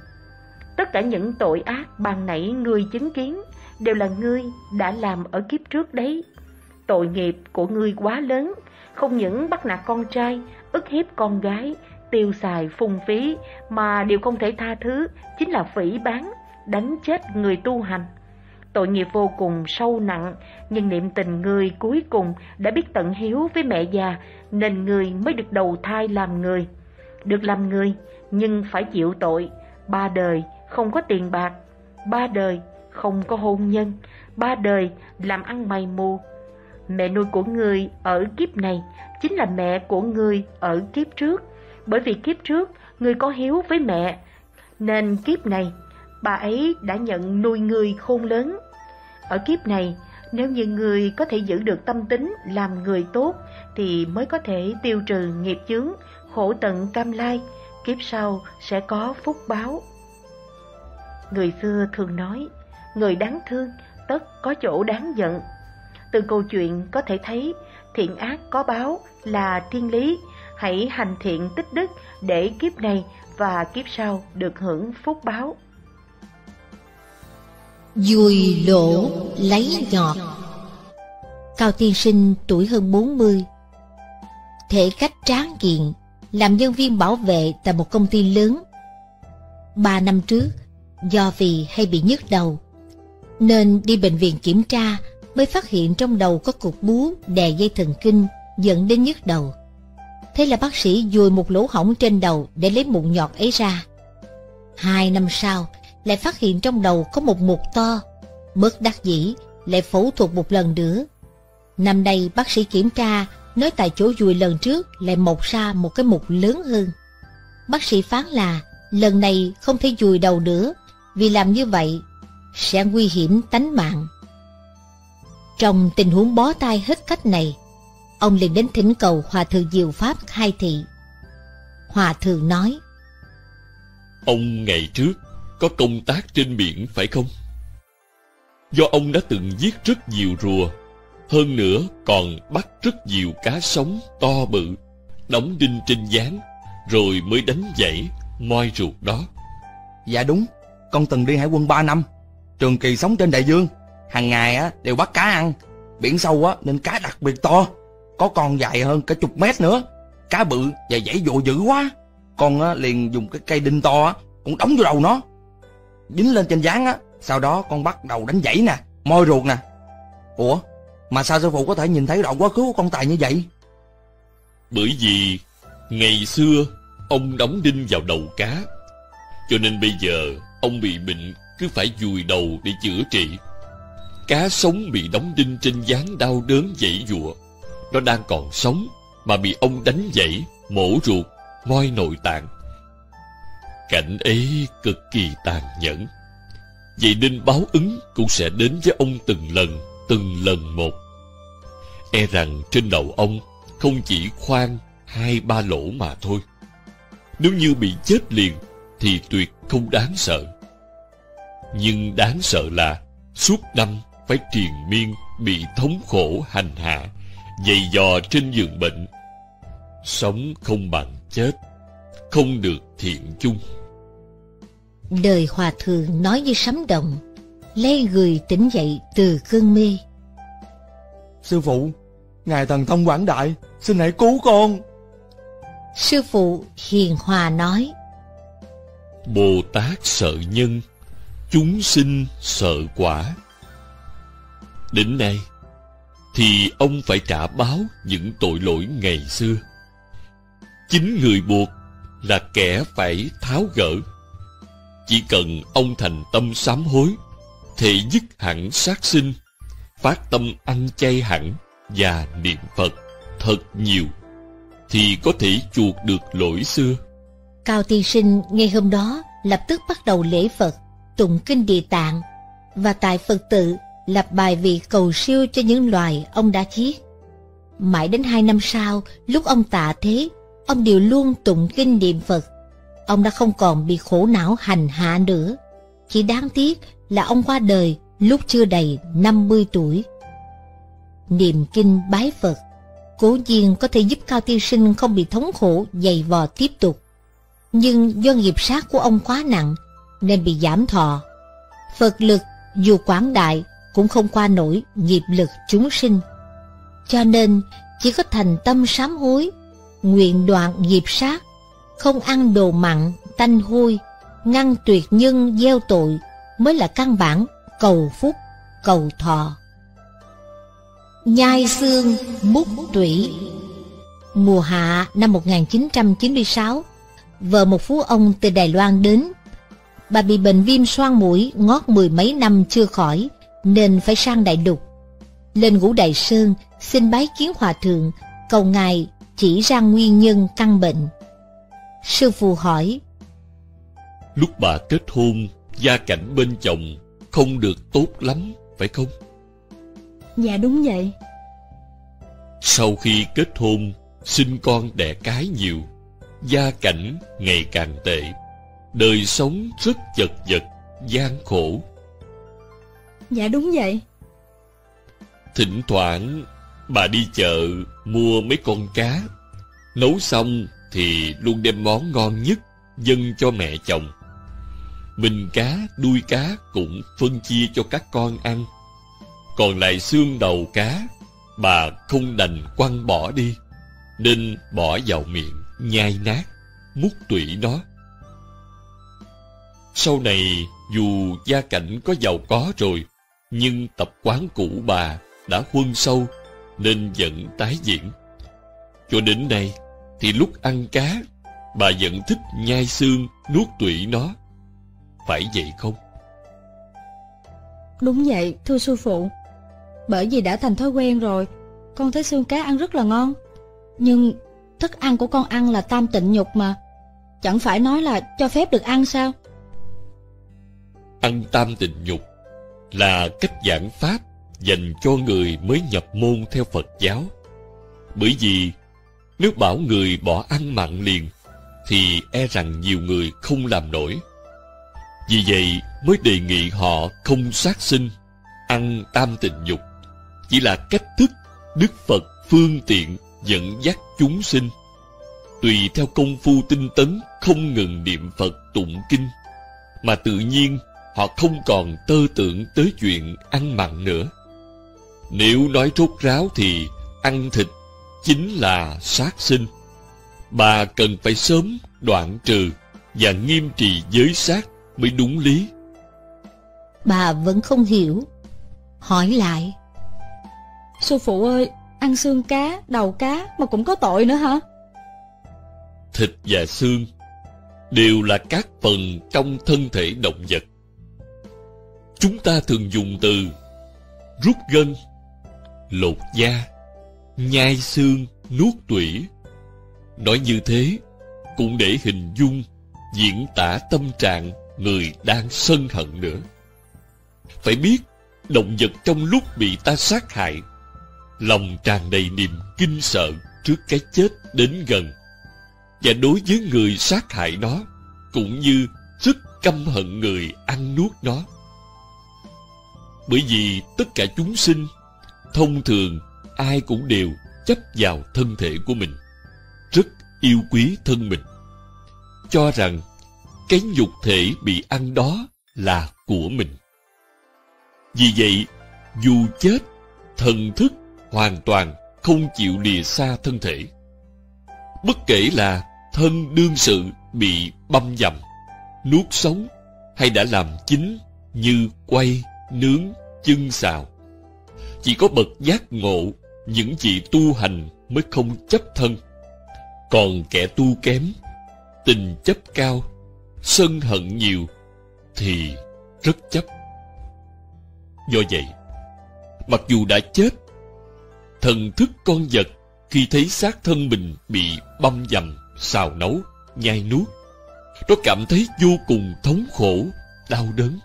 tất cả những tội ác ban nãy ngươi chứng kiến đều là ngươi đã làm ở kiếp trước đấy. Tội nghiệp của ngươi quá lớn, không những bắt nạt con trai, ức hiếp con gái, tiêu xài phung phí, mà điều không thể tha thứ chính là phỉ báng, đánh chết người tu hành. Tội nghiệp vô cùng sâu nặng, nhưng niệm tình ngươi cuối cùng đã biết tận hiếu với mẹ già, nên ngươi mới được đầu thai làm người. Được làm người, nhưng phải chịu tội. 3 đời không có tiền bạc, 3 đời không có hôn nhân, 3 đời làm ăn mày mù. Mẹ nuôi của ngươi ở kiếp này chính là mẹ của ngươi ở kiếp trước. Bởi vì kiếp trước ngươi có hiếu với mẹ, nên kiếp này bà ấy đã nhận nuôi ngươi khôn lớn. Ở kiếp này, nếu như ngươi có thể giữ được tâm tính làm người tốt thì mới có thể tiêu trừ nghiệp chướng, khổ tận cam lai, kiếp sau sẽ có phúc báo. Người xưa thường nói, người đáng thương tất có chỗ đáng giận. Từ câu chuyện có thể thấy thiện ác có báo là thiên lý, hãy hành thiện tích đức để kiếp này và kiếp sau được hưởng phúc báo. Dùi lỗ lấy ngọt. Cao tiên sinh tuổi hơn 40, thể cách tráng kiện, làm nhân viên bảo vệ tại một công ty lớn. 3 năm trước, do vì hay bị nhức đầu, nên đi bệnh viện kiểm tra mới phát hiện trong đầu có cục bú đè dây thần kinh dẫn đến nhức đầu. Thế là bác sĩ dùi một lỗ hổng trên đầu để lấy mụn nhọt ấy ra. 2 năm sau, lại phát hiện trong đầu có một mụn to. Bất đắc dĩ, lại phẫu thuật một lần nữa. Năm nay bác sĩ kiểm tra, nói tại chỗ dùi lần trước lại mọc ra một cái mụn lớn hơn. Bác sĩ phán là lần này không thể dùi đầu nữa, vì làm như vậy sẽ nguy hiểm tánh mạng. Trong tình huống bó tay hết cách này, ông liền đến thỉnh cầu Hòa thượng Diệu Pháp khai thị. Hòa thượng nói: Ông ngày trước có công tác trên biển phải không? Do ông đã từng giết rất nhiều rùa, hơn nữa còn bắt rất nhiều cá sống to bự, đóng đinh trên gián, rồi mới đánh dãy moi ruột đó. Dạ đúng, con từng đi hải quân 3 năm, trường kỳ sống trên đại dương, hàng ngày đều bắt cá ăn. Biển sâu nên cá đặc biệt to, có con dài hơn cả chục mét nữa. Cá bự và dãy dụa dữ quá, con liền dùng cái cây đinh to cũng đóng vô đầu nó, dính lên trên gián sau đó con bắt đầu đánh dãy nè, moi ruột nè. Ủa, mà sao sư phụ có thể nhìn thấy đoạn quá khứ của con Tài như vậy? Bởi vì ngày xưa ông đóng đinh vào đầu cá, cho nên bây giờ ông bị bệnh cứ phải dùi đầu để chữa trị. Cá sống bị đóng đinh trên gián đau đớn dãy dụa, nó đang còn sống mà bị ông đánh dãy, mổ ruột, moi nội tạng. Cảnh ấy cực kỳ tàn nhẫn. Vậy nên báo ứng cũng sẽ đến với ông từng lần một. E rằng trên đầu ông không chỉ khoan 2-3 lỗ mà thôi. Nếu như bị chết liền thì tuyệt không đáng sợ. Nhưng đáng sợ là suốt năm phải triền miên bị thống khổ hành hạ, dày dò trên giường bệnh. Sống không bằng chết, không được thiện chung. Đời Hòa thượng nói như sấm động, lay người tỉnh dậy từ cơn mê. Sư phụ, ngài thần thông quảng đại, xin hãy cứu con. Sư phụ hiền hòa nói: Bồ Tát sợ nhân, chúng sinh sợ quả. Đến nay thì ông phải trả báo những tội lỗi ngày xưa. Chính người buộc là kẻ phải tháo gỡ. Chỉ cần ông thành tâm sám hối, thể dứt hẳn sát sinh, phát tâm ăn chay hẳn và niệm Phật thật nhiều, thì có thể chuộc được lỗi xưa. Cao tiên sinh ngay hôm đó lập tức bắt đầu lễ Phật, tụng kinh Địa Tạng, và tại Phật tự lập bài vị cầu siêu cho những loài ông đã giết. Mãi đến 2 năm sau, lúc ông tạ thế, ông đều luôn tụng kinh niệm Phật. Ông đã không còn bị khổ não hành hạ nữa. Chỉ đáng tiếc là ông qua đời lúc chưa đầy 50 tuổi. Niệm kinh bái Phật cố nhiên có thể giúp Cao tiên sinh không bị thống khổ dày vò tiếp tục, nhưng do nghiệp sát của ông quá nặng nên bị giảm thọ. Phật lực dù quảng đại cũng không qua nổi nghiệp lực chúng sinh, cho nên chỉ có thành tâm sám hối, nguyện đoạn nghiệp sát, không ăn đồ mặn tanh hôi, ngăn tuyệt nhân gieo tội mới là căn bản cầu phúc cầu thọ. Nhai xương múc tủy. Mùa hạ năm 1996, vợ một phú ông từ Đài Loan đến. Bà bị bệnh viêm xoang mũi ngót 10 mấy năm chưa khỏi, nên phải sang Đại Lục. Lên Ngũ Đại Sơn xin bái kiến Hòa thượng, cầu ngài chỉ ra nguyên nhân căn bệnh. Sư phụ hỏi: Lúc bà kết hôn, gia cảnh bên chồng không được tốt lắm, phải không? Dạ đúng vậy. Sau khi kết hôn, sinh con đẻ cái nhiều, gia cảnh ngày càng tệ, đời sống rất chật vật, gian khổ. Dạ đúng vậy. Thỉnh thoảng bà đi chợ mua mấy con cá, Nấu xong thì luôn đem món ngon nhất dâng cho mẹ chồng. Mình cá, đuôi cá cũng phân chia cho các con ăn. Còn lại xương đầu cá, bà không đành quăng bỏ đi, nên bỏ vào miệng, nhai nát, mút tủy nó. Sau này, dù gia cảnh có giàu có rồi, nhưng tập quán cũ bà đã huân sâu, nên vẫn tái diễn. Cho đến nay, thì lúc ăn cá, bà vẫn thích nhai xương, nuốt tủy nó. Phải vậy không? Đúng vậy, thưa sư phụ. Bởi vì đã thành thói quen rồi, con thấy xương cá ăn rất là ngon. Nhưng thức ăn của con ăn là tam tịnh nhục mà, chẳng phải nói là cho phép được ăn sao? Ăn tam tịnh nhục là cách giảng pháp dành cho người mới nhập môn theo Phật giáo. Bởi vì nếu bảo người bỏ ăn mặn liền, thì e rằng nhiều người không làm nổi. Vì vậy mới đề nghị họ không sát sinh. Ăn tam tịnh nhục chỉ là cách thức Đức Phật phương tiện dẫn dắt chúng sinh, tùy theo công phu tinh tấn không ngừng niệm Phật tụng kinh, mà tự nhiên họ không còn tơ tưởng tới chuyện ăn mặn nữa. Nếu nói rốt ráo thì ăn thịt chính là sát sinh. Bà cần phải sớm đoạn trừ và nghiêm trì giới sát mới đúng lý. Bà vẫn không hiểu, hỏi lại: Sư phụ ơi, ăn xương cá, đầu cá mà cũng có tội nữa hả? Thịt và xương đều là các phần trong thân thể động vật. Chúng ta thường dùng từ rút gân, lột da, nhai xương, nuốt tủy. Nói như thế cũng để hình dung, diễn tả tâm trạng người đang sân hận nữa. Phải biết, động vật trong lúc bị ta sát hại, lòng tràn đầy niềm kinh sợ trước cái chết đến gần, và đối với người sát hại nó cũng như rất căm hận người ăn nuốt nó. Bởi vì tất cả chúng sinh, thông thường ai cũng đều chấp vào thân thể của mình, rất yêu quý thân mình, cho rằng cái nhục thể bị ăn đó là của mình. Vì vậy, dù chết, thần thức hoàn toàn không chịu lìa xa thân thể. Bất kể là thân đương sự bị băm dầm, nuốt sống, hay đã làm chín như quay, nướng, chưng xào. Chỉ có bậc giác ngộ, những vị tu hành mới không chấp thân. Còn kẻ tu kém, tình chấp cao, sân hận nhiều, thì rất chấp. Do vậy, mặc dù đã chết, thần thức con vật khi thấy xác thân mình bị băm dầm, xào nấu, nhai nuốt, nó cảm thấy vô cùng thống khổ, đau đớn.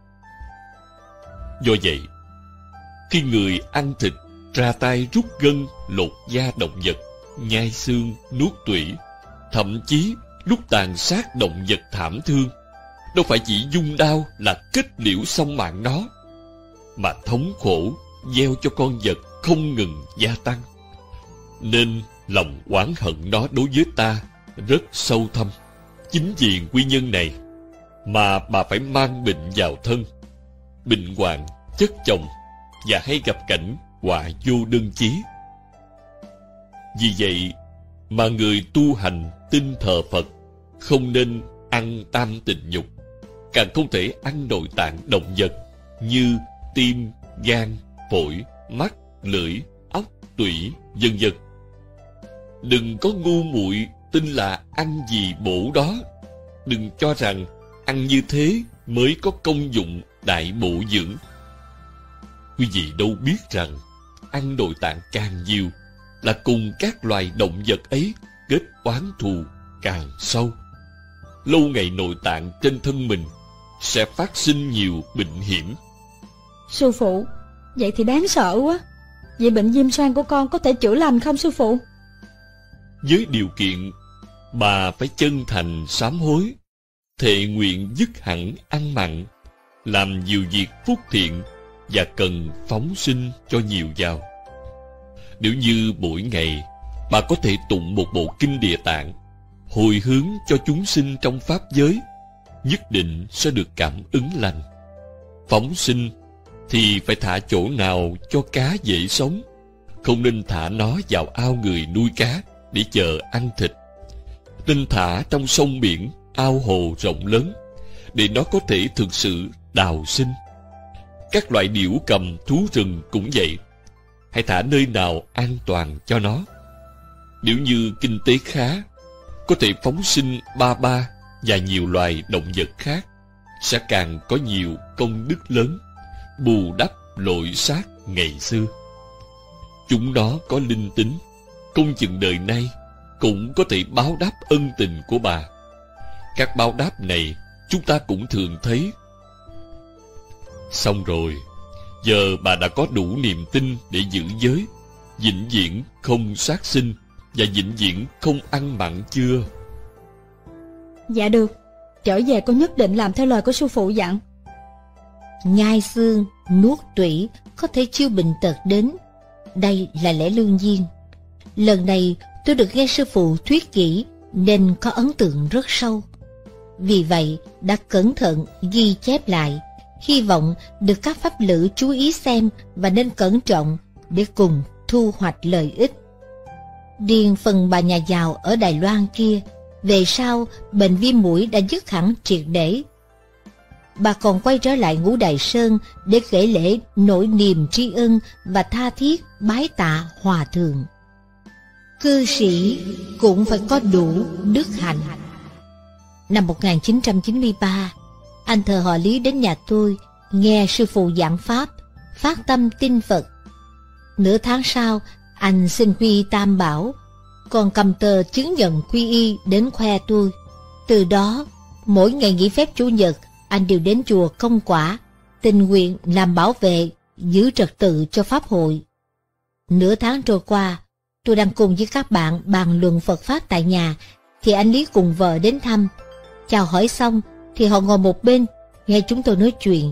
Do vậy, khi người ăn thịt ra tay rút gân, lột da động vật, nhai xương, nuốt tủy, thậm chí lúc tàn sát động vật thảm thương, đâu phải chỉ dung đao là kết liễu xong mạng nó, mà thống khổ gieo cho con vật không ngừng gia tăng. Nên lòng oán hận nó đối với ta rất sâu thâm. Chính vì nguyên nhân này mà bà phải mang bệnh vào thân, bệnh hoạn, chất chồng, và hay gặp cảnh họa vô đơn chí. Vì vậy mà người tu hành tin thờ Phật không nên ăn tam tịnh nhục, càng không thể ăn nội tạng động vật như tim, gan, phổi, mắt, lưỡi, óc, tủy, vân vân. Đừng có ngu muội tin là ăn gì bổ đó. Đừng cho rằng ăn như thế mới có công dụng đại bổ dưỡng. Quý vị đâu biết rằng ăn nội tạng càng nhiều là cùng các loài động vật ấy kết oán thù càng sâu. Lâu ngày nội tạng trên thân mình sẽ phát sinh nhiều bệnh hiểm. Sư phụ, vậy thì đáng sợ quá. Vậy bệnh viêm xoang của con có thể chữa lành không sư phụ? Với điều kiện bà phải chân thành sám hối, thệ nguyện dứt hẳn ăn mặn, làm nhiều việc phúc thiện và cần phóng sinh cho nhiều vào. Nếu như mỗi ngày bà có thể tụng một bộ kinh Địa Tạng, hồi hướng cho chúng sinh trong pháp giới, nhất định sẽ được cảm ứng lành. Phóng sinh thì phải thả chỗ nào cho cá dễ sống, không nên thả nó vào ao người nuôi cá để chờ ăn thịt. Nên thả trong sông biển, ao hồ rộng lớn, để nó có thể thực sự đào sinh. Các loại điểu cầm, thú rừng cũng vậy, hãy thả nơi nào an toàn cho nó. Nếu như kinh tế khá, có thể phóng sinh ba ba và nhiều loài động vật khác, sẽ càng có nhiều công đức lớn, bù đắp lỗi sát ngày xưa. Chúng nó có linh tính, không chừng đời nay cũng có thể báo đáp ân tình của bà. Các báo đáp này chúng ta cũng thường thấy. Xong rồi, giờ bà đã có đủ niềm tin để giữ giới, vĩnh viễn không sát sinh và vĩnh viễn không ăn mặn chưa? Dạ được, trở về con nhất định làm theo lời của sư phụ dặn. Nhai xương, nuốt tủy có thể chiêu bệnh tật đến. Đây là lẽ lương nhiên. Lần này tôi được nghe sư phụ thuyết kỹ nên có ấn tượng rất sâu. Vì vậy đã cẩn thận ghi chép lại, hy vọng được các pháp lữ chú ý xem và nên cẩn trọng để cùng thu hoạch lợi ích. Riêng phần bà nhà giàu ở Đài Loan kia, về sau bệnh viêm mũi đã dứt hẳn triệt để. Bà còn quay trở lại Ngũ Đài Sơn để kể lễ nỗi niềm tri ân và tha thiết bái tạ hòa thượng. Cư sĩ cũng phải có đủ đức hạnh. Năm 1993, anh thợ họ Lý đến nhà tôi nghe sư phụ giảng pháp, phát tâm tin Phật. Nửa tháng sau, anh xin quy y Tam Bảo, còn cầm tờ chứng nhận quy y đến khoe tôi. Từ đó, mỗi ngày nghỉ phép Chủ nhật, anh đều đến chùa Công Quả, tình nguyện làm bảo vệ, giữ trật tự cho pháp hội. Nửa tháng trôi qua, tôi đang cùng với các bạn bàn luận Phật pháp tại nhà, thì anh Lý cùng vợ đến thăm. Chào hỏi xong, thì họ ngồi một bên, nghe chúng tôi nói chuyện.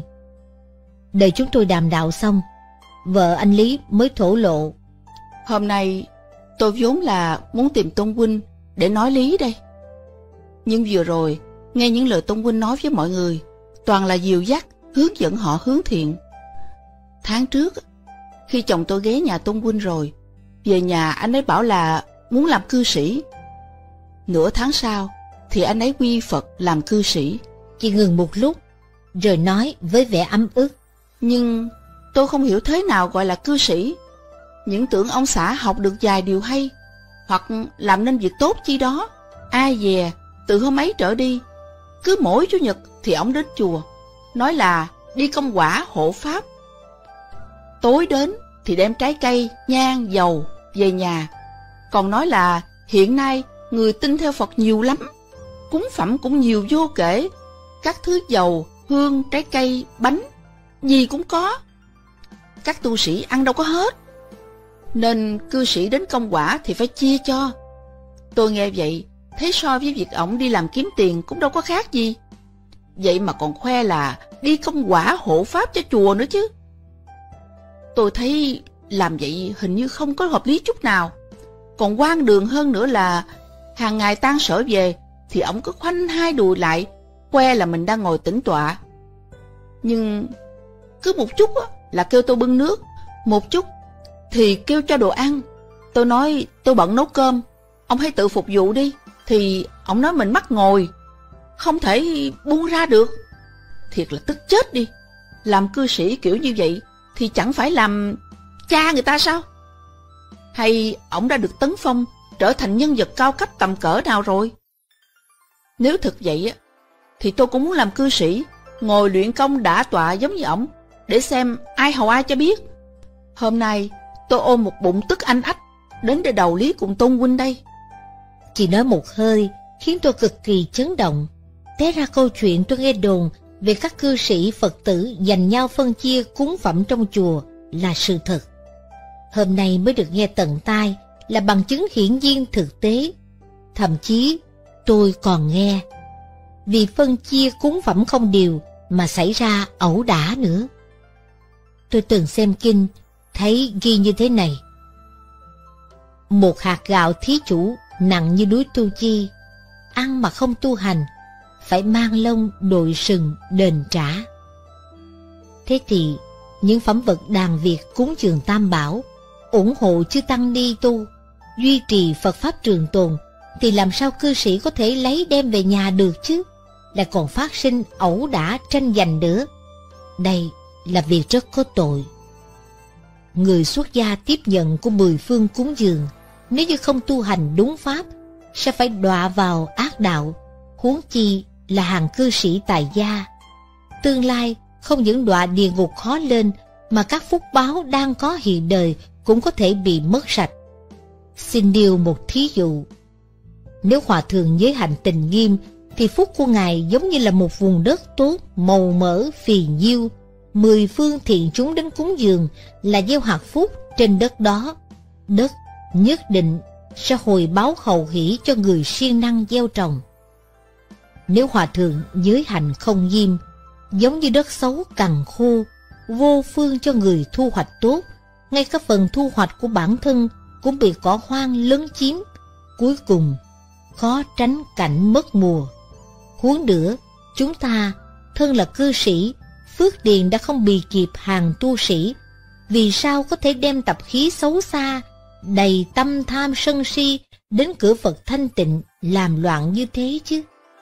Đợi chúng tôi đàm đạo xong, vợ anh Lý mới thổ lộ. Hôm nay, tôi vốn là muốn tìm Tôn huynh để nói lý đây. Nhưng vừa rồi, nghe những lời Tôn huynh nói với mọi người, toàn là dìu dắt, hướng dẫn họ hướng thiện. Tháng trước, khi chồng tôi ghé nhà Tôn huynh rồi, về nhà anh ấy bảo là muốn làm cư sĩ. Nửa tháng sau, thì anh ấy quy Phật làm cư sĩ. Chị ngừng một lúc, rồi nói với vẻ ấm ức. Nhưng tôi không hiểu thế nào gọi là cư sĩ. Những tưởng ông xã học được vài điều hay, hoặc làm nên việc tốt chi đó. Ai dè, từ hôm ấy trở đi, cứ mỗi Chủ nhật thì ông đến chùa, nói là đi công quả hộ pháp. Tối đến thì đem trái cây, nhang, dầu về nhà. Còn nói là hiện nay người tin theo Phật nhiều lắm, cúng phẩm cũng nhiều vô kể. Các thứ dầu, hương, trái cây, bánh, gì cũng có. Các tu sĩ ăn đâu có hết, nên cư sĩ đến công quả thì phải chia cho. Tôi nghe vậy, thấy so với việc ổng đi làm kiếm tiền cũng đâu có khác gì. Vậy mà còn khoe là đi công quả hộ pháp cho chùa nữa chứ. Tôi thấy làm vậy hình như không có hợp lý chút nào. Còn hoang đường hơn nữa là hàng ngày tang sở về thì ổng cứ khoanh hai đùi lại, khoe là mình đang ngồi tĩnh tọa. Nhưng cứ một chút là kêu tôi bưng nước, một chút thì kêu cho đồ ăn. Tôi nói tôi bận nấu cơm, ông hãy tự phục vụ đi. Thì ông nói mình mắc ngồi, không thể buông ra được. Thiệt là tức chết đi. Làm cư sĩ kiểu như vậy thì chẳng phải làm cha người ta sao? Hay ổng đã được tấn phong trở thành nhân vật cao cấp tầm cỡ nào rồi? Nếu thực vậy thì tôi cũng muốn làm cư sĩ, ngồi luyện công đả tọa giống như ổng, để xem ai hầu ai cho biết. Hôm nay tôi ôm một bụng tức anh ách đến để đầu lý cùng Tôn huynh đây. Chị nói một hơi khiến tôi cực kỳ chấn động. Té ra câu chuyện tôi nghe đồn về các cư sĩ Phật tử giành nhau phân chia cúng phẩm trong chùa là sự thật. Hôm nay mới được nghe tận tai, là bằng chứng hiển nhiên thực tế. Thậm chí tôi còn nghe vì phân chia cúng phẩm không đều mà xảy ra ẩu đả nữa. Tôi từng xem kinh, thấy ghi như thế này: Một hạt gạo thí chủ nặng như núi Tu Chi, ăn mà không tu hành, phải mang lông đội sừng đền trả. Thế thì những phẩm vật đàn Việt cúng dường Tam Bảo, ủng hộ chư tăng ni tu, duy trì Phật pháp trường tồn, thì làm sao cư sĩ có thể lấy đem về nhà được chứ? Lại còn phát sinh ẩu đả tranh giành nữa. Đây là việc rất có tội. Người xuất gia tiếp nhận của 10 phương cúng dường, nếu như không tu hành đúng pháp, sẽ phải đọa vào ác đạo, huống chi là hàng cư sĩ tại gia. Tương lai không những đọa địa ngục khó lên, mà các phúc báo đang có hiện đời cũng có thể bị mất sạch. Xin nêu một thí dụ. Nếu hòa thượng giới hạnh tình nghiêm, thì phúc của ngài giống như là một vùng đất tốt, màu mỡ, phì nhiêu. 10 phương thiện chúng đến cúng dường là gieo hạt phúc trên đất đó. Đất nhất định sẽ hồi báo hậu hỷ cho người siêng năng gieo trồng. Nếu hòa thượng giới hạnh không nghiêm, giống như đất xấu cằn khô, vô phương cho người thu hoạch tốt, ngay cả phần thu hoạch của bản thân cũng bị cỏ hoang lấn chiếm, cuối cùng khó tránh cảnh mất mùa. Huống nữa, chúng ta thân là cư sĩ, phước điền đã không bì kịp hàng tu sĩ, vì sao có thể đem tập khí xấu xa, đầy tâm tham sân si đến cửa Phật thanh tịnh làm loạn như thế chứ?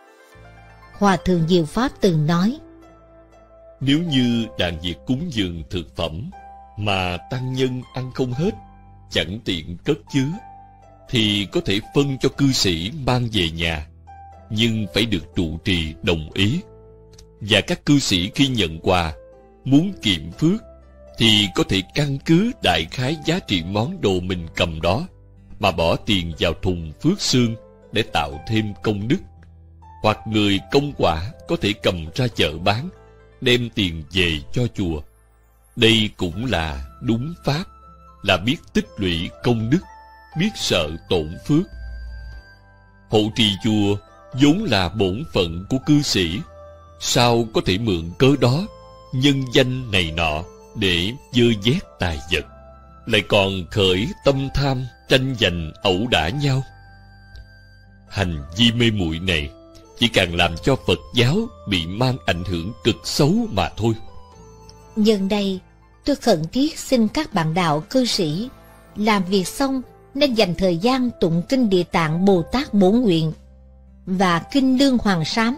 Hòa thượng Diệu Pháp từng nói, nếu như đàn Việt cúng dường thực phẩm mà tăng nhân ăn không hết, chẳng tiện cất chứa, thì có thể phân cho cư sĩ mang về nhà, nhưng phải được trụ trì đồng ý. Và các cư sĩ khi nhận quà muốn kiệm phước thì có thể căn cứ đại khái giá trị món đồ mình cầm đó mà bỏ tiền vào thùng phước xương để tạo thêm công đức. Hoặc người công quả có thể cầm ra chợ bán, đem tiền về cho chùa. Đây cũng là đúng pháp, là biết tích lũy công đức, biết sợ tổn phước. Hộ trì chùa vốn là bổn phận của cư sĩ, sao có thể mượn cớ đó nhân danh này nọ để dơ vét tài vật, lại còn khởi tâm tham tranh giành ẩu đả nhau? Hành vi mê muội này chỉ càng làm cho Phật giáo bị mang ảnh hưởng cực xấu mà thôi. Nhân đây, tôi khẩn thiết xin các bạn đạo cư sĩ làm việc xong nên dành thời gian tụng kinh Địa Tạng Bồ Tát Bổn Nguyện và kinh Lương Hoàng Sám.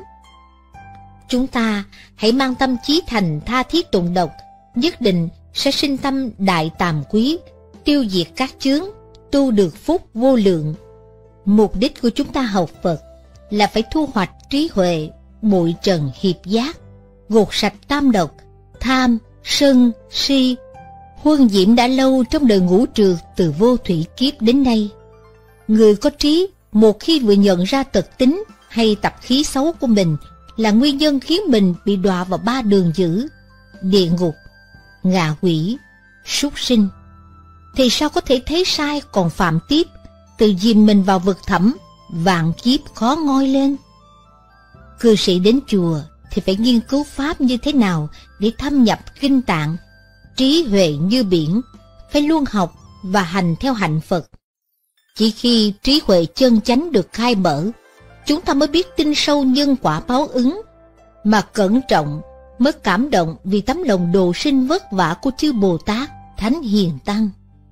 Chúng ta hãy mang tâm chí thành tha thiết tụng đọc, nhất định sẽ sinh tâm đại tàm quý, tiêu diệt các chướng, tu được phúc vô lượng. Mục đích của chúng ta học Phật là phải thu hoạch trí huệ, bụi trần hiệp giác, gột sạch tam độc, tham, sân, si, huân diễm đã lâu trong đời ngũ trượt từ vô thủy kiếp đến nay. Người có trí một khi vừa nhận ra tật tính hay tập khí xấu của mình là nguyên nhân khiến mình bị đọa vào 3 đường dữ: địa ngục, ngạ quỷ, súc sinh, thì sao có thể thấy sai còn phạm tiếp, tự dìm mình vào vực thẳm, vạn kiếp khó ngoi lên? Cư sĩ đến chùa thì phải nghiên cứu pháp như thế nào để thâm nhập kinh tạng, trí huệ như biển, phải luôn học và hành theo hạnh Phật. Chỉ khi trí huệ chân chánh được khai mở, chúng ta mới biết tin sâu nhân quả báo ứng, mà cẩn trọng mới cảm động vì tấm lòng độ sinh vất vả của chư Bồ Tát, Thánh Hiền Tăng.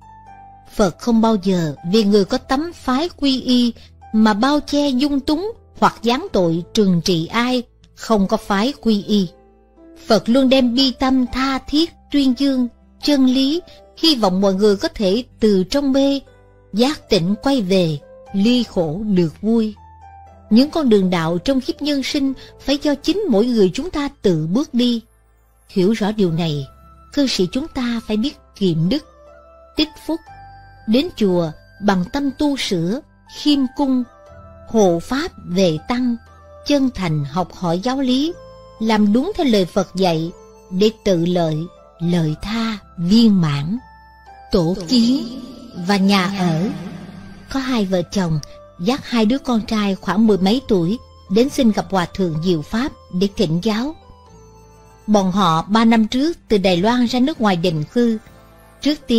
Phật không bao giờ vì người có tấm phái quy y mà bao che dung túng hoặc giáng tội trừng trị ai không có phái quy y. Phật luôn đem bi tâm tha thiết tuyên dương chân lý, hy vọng mọi người có thể từ trong mê giác tỉnh quay về, ly khổ được vui. Những con đường đạo trong kiếp nhân sinh phải do chính mỗi người chúng ta tự bước đi. Hiểu rõ điều này, cư sĩ chúng ta phải biết kiệm đức, tích phúc, đến chùa bằng tâm tu sửa, khiêm cung, hộ pháp về tăng, chân thành học hỏi giáo lý, làm đúng theo lời Phật dạy để tự lợi, lợi tha viên mãn. Tổ kiến và nhà ở. Có 2 vợ chồng dắt 2 đứa con trai khoảng 10 mấy tuổi đến xin gặp Hòa thượng Diệu Pháp để thỉnh giáo. Bọn họ 3 năm trước từ Đài Loan ra nước ngoài định cư. Trước tiên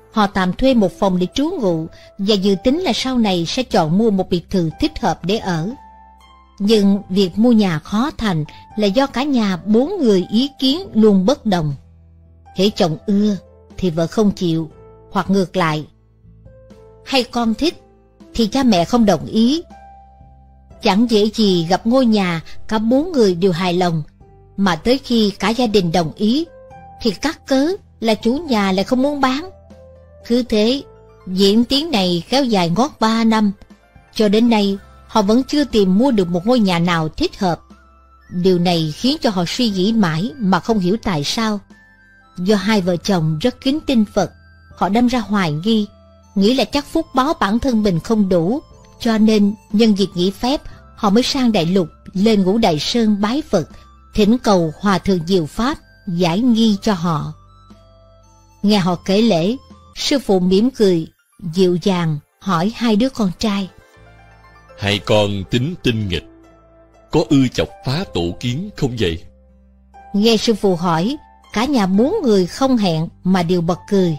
Họ tạm thuê một phòng để trú ngụ và dự tính là sau này sẽ chọn mua một biệt thự thích hợp để ở. Nhưng việc mua nhà khó thành là do cả nhà 4 người ý kiến luôn bất đồng. Hễ chồng ưa thì vợ không chịu, hoặc ngược lại. Hay con thích thì cha mẹ không đồng ý. Chẳng dễ gì gặp ngôi nhà cả 4 người đều hài lòng, mà tới khi cả gia đình đồng ý thì cắt cớ là chủ nhà lại không muốn bán. Cứ thế, diễn tiến này kéo dài ngót 3 năm. Cho đến nay, họ vẫn chưa tìm mua được một ngôi nhà nào thích hợp. Điều này khiến cho họ suy nghĩ mãi mà không hiểu tại sao. Do hai vợ chồng rất kính tin Phật, họ đâm ra hoài nghi, nghĩ là chắc phúc báo bản thân mình không đủ, cho nên nhân dịp nghỉ phép, họ mới sang Đại Lục lên Ngũ Đại Sơn bái Phật, thỉnh cầu Hòa Thượng Diệu Pháp giải nghi cho họ. Nghe họ kể lễ, sư phụ mỉm cười, dịu dàng hỏi hai đứa con trai: Hai con tính tinh nghịch, có ưa chọc phá tổ kiến không vậy? Nghe sư phụ hỏi, cả nhà 4 người không hẹn mà đều bật cười.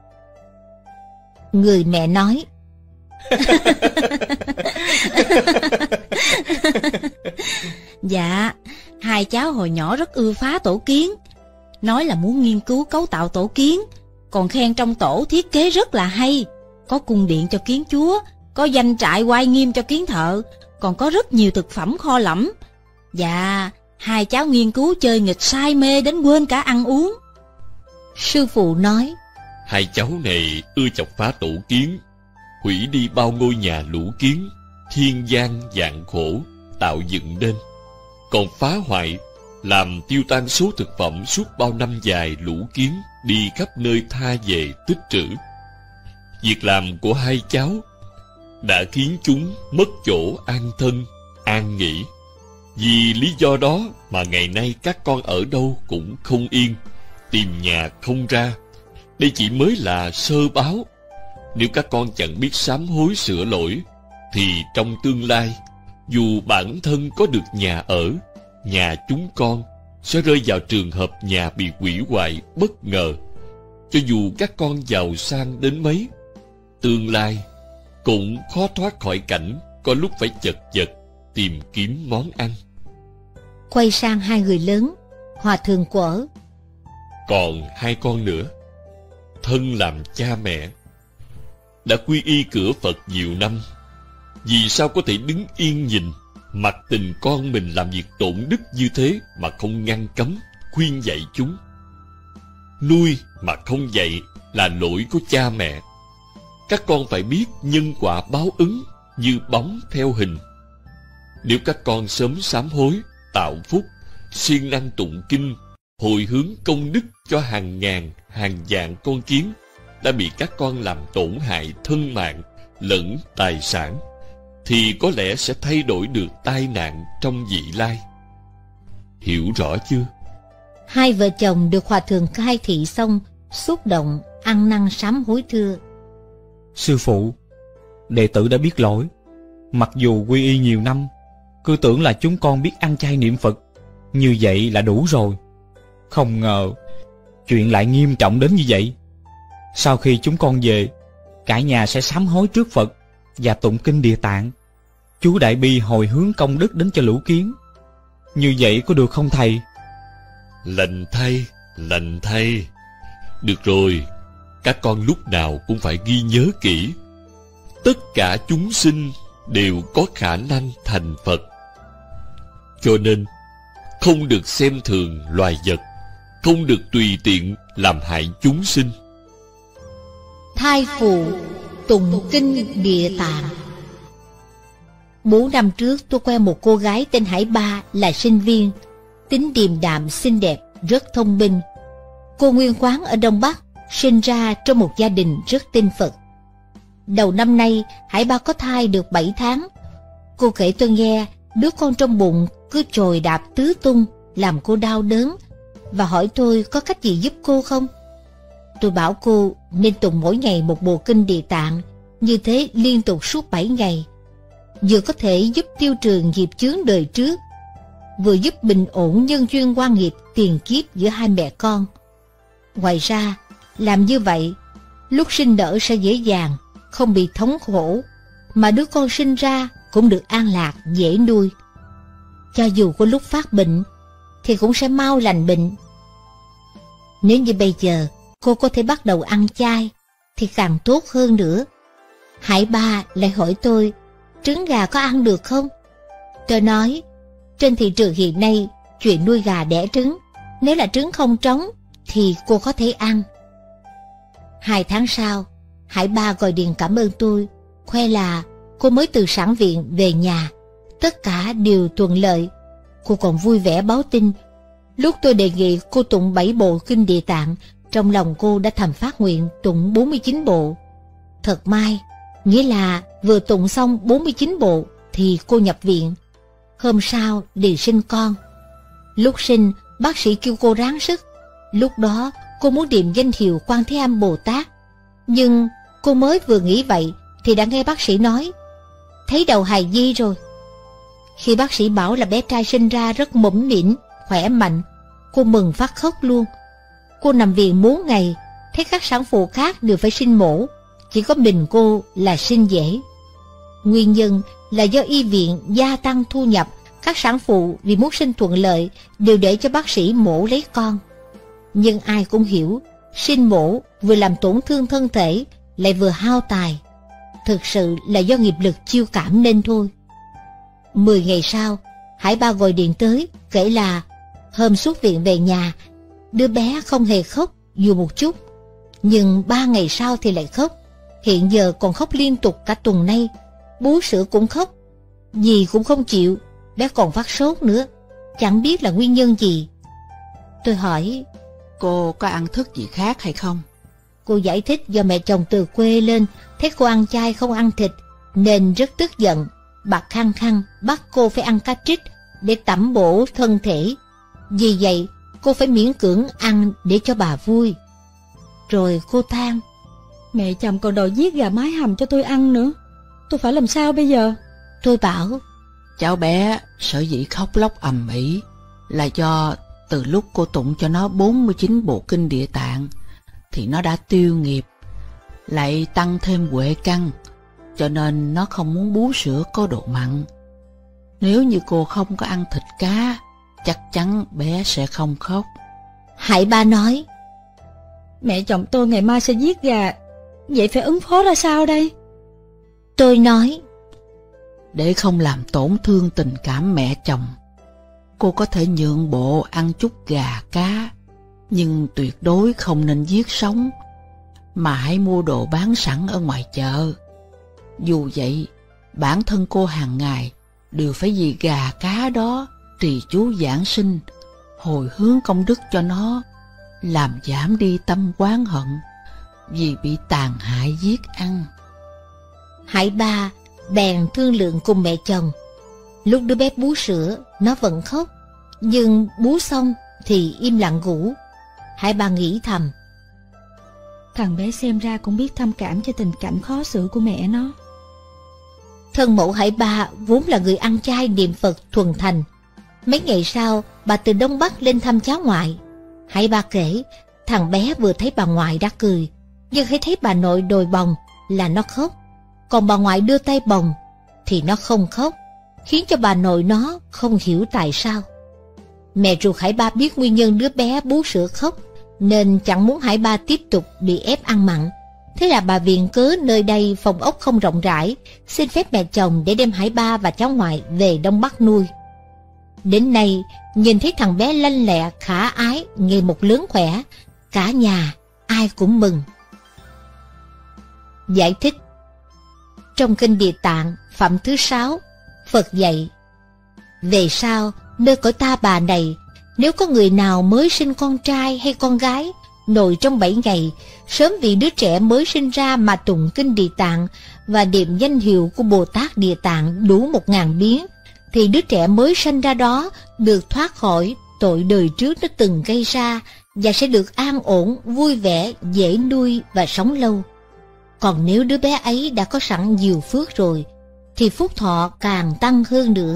Người mẹ nói: Dạ, hai cháu hồi nhỏ rất ưa phá tổ kiến, nói là muốn nghiên cứu cấu tạo tổ kiến, còn khen trong tổ thiết kế rất là hay, có cung điện cho kiến chúa, có doanh trại oai nghiêm cho kiến thợ, còn có rất nhiều thực phẩm kho lẫm. Dạ, hai cháu nghiên cứu chơi nghịch say mê đến quên cả ăn uống. Sư phụ nói: Hai cháu này ưa chọc phá tổ kiến, hủy đi bao ngôi nhà lũ kiến, thiên gian vạn khổ tạo dựng nên, còn phá hoại, làm tiêu tan số thực phẩm suốt bao năm dài lũ kiến đi khắp nơi tha về tích trữ. Việc làm của hai cháu đã khiến chúng mất chỗ an thân, an nghỉ. Vì lý do đó mà ngày nay các con ở đâu cũng không yên, tìm nhà không ra. Đây chỉ mới là sơ báo. Nếu các con chẳng biết sám hối sửa lỗi, thì trong tương lai, dù bản thân có được nhà ở, nhà chúng con sẽ rơi vào trường hợp nhà bị hủy hoại bất ngờ. Cho dù các con giàu sang đến mấy, tương lai cũng khó thoát khỏi cảnh có lúc phải chật vật tìm kiếm món ăn. Quay sang hai người lớn, Hòa Thượng quở: Còn hai con nữa, thân làm cha mẹ, đã quy y cửa Phật nhiều năm, vì sao có thể đứng yên nhìn mặc tình con mình làm việc tổn đức như thế mà không ngăn cấm, khuyên dạy chúng? Nuôi mà không dạy là lỗi của cha mẹ. Các con phải biết nhân quả báo ứng như bóng theo hình. Nếu các con sớm sám hối, tạo phúc, siêng năng tụng kinh, hồi hướng công đức cho hàng ngàn, hàng vạn con kiến đã bị các con làm tổn hại thân mạng lẫn tài sản, thì có lẽ sẽ thay đổi được tai nạn trong vị lai. Hiểu rõ chưa? Hai vợ chồng được Hòa Thượng khai thị xong, xúc động, ăn năn sám hối thưa: Sư phụ, đệ tử đã biết lỗi. Mặc dù quy y nhiều năm, cứ tưởng là chúng con biết ăn chay niệm Phật, như vậy là đủ rồi. Không ngờ chuyện lại nghiêm trọng đến như vậy. Sau khi chúng con về, cả nhà sẽ sám hối trước Phật và tụng kinh Địa Tạng, chú Đại Bi hồi hướng công đức đến cho lũ kiến. Như vậy có được không thầy? Lành thay, lành thay. Được rồi, các con lúc nào cũng phải ghi nhớ kỹ, tất cả chúng sinh đều có khả năng thành Phật. Cho nên, không được xem thường loài vật, không được tùy tiện làm hại chúng sinh. Thai phụ tụng kinh Địa Tạng. 4 năm trước tôi quen một cô gái tên Hải Ba, là sinh viên, tính điềm đạm xinh đẹp, rất thông minh. Cô nguyên quán ở Đông Bắc, sinh ra trong một gia đình rất tin Phật. Đầu năm nay, Hải Ba có thai được 7 tháng. Cô kể tôi nghe, đứa con trong bụng cứ chồi đạp tứ tung, làm cô đau đớn, và hỏi tôi có cách gì giúp cô không. Tôi bảo cô nên tụng mỗi ngày một bộ kinh Địa Tạng, như thế liên tục suốt 7 ngày. Vừa có thể giúp tiêu trừ nghiệp chướng đời trước, vừa giúp bình ổn nhân duyên quan nghiệp tiền kiếp giữa hai mẹ con. Ngoài ra, làm như vậy, lúc sinh nở sẽ dễ dàng, không bị thống khổ, mà đứa con sinh ra cũng được an lạc, dễ nuôi. Cho dù có lúc phát bệnh, thì cũng sẽ mau lành bệnh. Nếu như bây giờ cô có thể bắt đầu ăn chay, thì càng tốt hơn nữa. Hải Ba lại hỏi tôi, trứng gà có ăn được không? Tôi nói, trên thị trường hiện nay, chuyện nuôi gà đẻ trứng, nếu là trứng không trống, thì cô có thể ăn. 2 tháng sau, Hải Ba gọi điện cảm ơn tôi, khoe là cô mới từ sản viện về nhà, tất cả đều thuận lợi. Cô còn vui vẻ báo tin, lúc tôi đề nghị cô tụng 7 bộ kinh Địa Tạng, trong lòng cô đã thầm phát nguyện tụng 49 bộ. Thật may, nghĩa là vừa tụng xong 49 bộ thì cô nhập viện. Hôm sau liền sinh con. Lúc sinh, bác sĩ kêu cô ráng sức. Lúc đó cô muốn điềm danh hiệu Quan Thế Âm Bồ Tát, nhưng cô mới vừa nghĩ vậy thì đã nghe bác sĩ nói thấy đầu hài nhi rồi. Khi bác sĩ bảo là bé trai sinh ra rất mũm mĩm, khỏe mạnh, cô mừng phát khóc luôn. Cô nằm viện 4 ngày, thấy các sản phụ khác đều phải sinh mổ, chỉ có mình cô là sinh dễ. Nguyên nhân là do y viện gia tăng thu nhập, các sản phụ vì muốn sinh thuận lợi đều để cho bác sĩ mổ lấy con. Nhưng ai cũng hiểu, sinh mổ vừa làm tổn thương thân thể, lại vừa hao tài. Thực sự là do nghiệp lực chiêu cảm nên thôi. 10 ngày sau, Hải Ba gọi điện tới, kể là hôm xuất viện về nhà, đứa bé không hề khóc dù một chút, nhưng 3 ngày sau thì lại khóc. Hiện giờ còn khóc liên tục cả tuần nay, bú sữa cũng khóc, gì cũng không chịu, bé còn phát sốt nữa, chẳng biết là nguyên nhân gì. Tôi hỏi, cô có ăn thức gì khác hay không? Cô giải thích do mẹ chồng từ quê lên, thấy cô ăn chay không ăn thịt, nên rất tức giận, bà khăng khăng bắt cô phải ăn cá trích để tẩm bổ thân thể. Vì vậy, cô phải miễn cưỡng ăn để cho bà vui. Rồi cô than, mẹ chồng còn đòi giết gà mái hầm cho tôi ăn nữa, tôi phải làm sao bây giờ? Tôi bảo, cháu bé sở dĩ khóc lóc ầm ĩ là do từ lúc cô tụng cho nó 49 bộ kinh Địa Tạng thì nó đã tiêu nghiệp, lại tăng thêm huệ căn, cho nên nó không muốn bú sữa có độ mặn. Nếu như cô không có ăn thịt cá, chắc chắn bé sẽ không khóc. Hải Ba nói, mẹ chồng tôi ngày mai sẽ giết gà, vậy phải ứng phó ra sao đây? Tôi nói, để không làm tổn thương tình cảm mẹ chồng, cô có thể nhượng bộ ăn chút gà cá, nhưng tuyệt đối không nên giết sống, mà hãy mua đồ bán sẵn ở ngoài chợ. Dù vậy, bản thân cô hàng ngày đều phải vì gà cá đó trì chú giảng sinh, hồi hướng công đức cho nó, làm giảm đi tâm oán hận vì bị tàn hại giết ăn. Hải Ba bèn thương lượng cùng mẹ chồng. Lúc đứa bé bú sữa, nó vẫn khóc, nhưng bú xong thì im lặng ngủ. Hải Ba nghĩ thầm, thằng bé xem ra cũng biết thông cảm cho tình cảnh khó xử của mẹ nó. Thân mẫu Hải Ba vốn là người ăn chay niệm Phật thuần thành. Mấy ngày sau, bà từ Đông Bắc lên thăm cháu ngoại. Hải Ba kể, thằng bé vừa thấy bà ngoại đã cười, nhưng khi thấy bà nội đồi bồng là nó khóc, còn bà ngoại đưa tay bồng thì nó không khóc, khiến cho bà nội nó không hiểu tại sao. Mẹ ruột Hải Ba biết nguyên nhân đứa bé bú sữa khóc, nên chẳng muốn Hải Ba tiếp tục bị ép ăn mặn. Thế là bà viện cớ nơi đây phòng ốc không rộng rãi, xin phép mẹ chồng để đem Hải Ba và cháu ngoại về Đông Bắc nuôi. Đến nay, nhìn thấy thằng bé lanh lẹ, khả ái, ngày một lớn khỏe, cả nhà ai cũng mừng. Giải thích. Trong kinh Địa Tạng phẩm thứ 6, Phật dạy, về sau, nơi cõi Ta Bà này, nếu có người nào mới sinh con trai hay con gái, nội trong 7 ngày, sớm vì đứa trẻ mới sinh ra mà tụng kinh Địa Tạng và niệm danh hiệu của Bồ Tát Địa Tạng đủ 1000 biến, thì đứa trẻ mới sinh ra đó được thoát khỏi tội đời trước nó từng gây ra và sẽ được an ổn, vui vẻ, dễ nuôi và sống lâu. Còn nếu đứa bé ấy đã có sẵn nhiều phước rồi, thì phúc thọ càng tăng hơn nữa.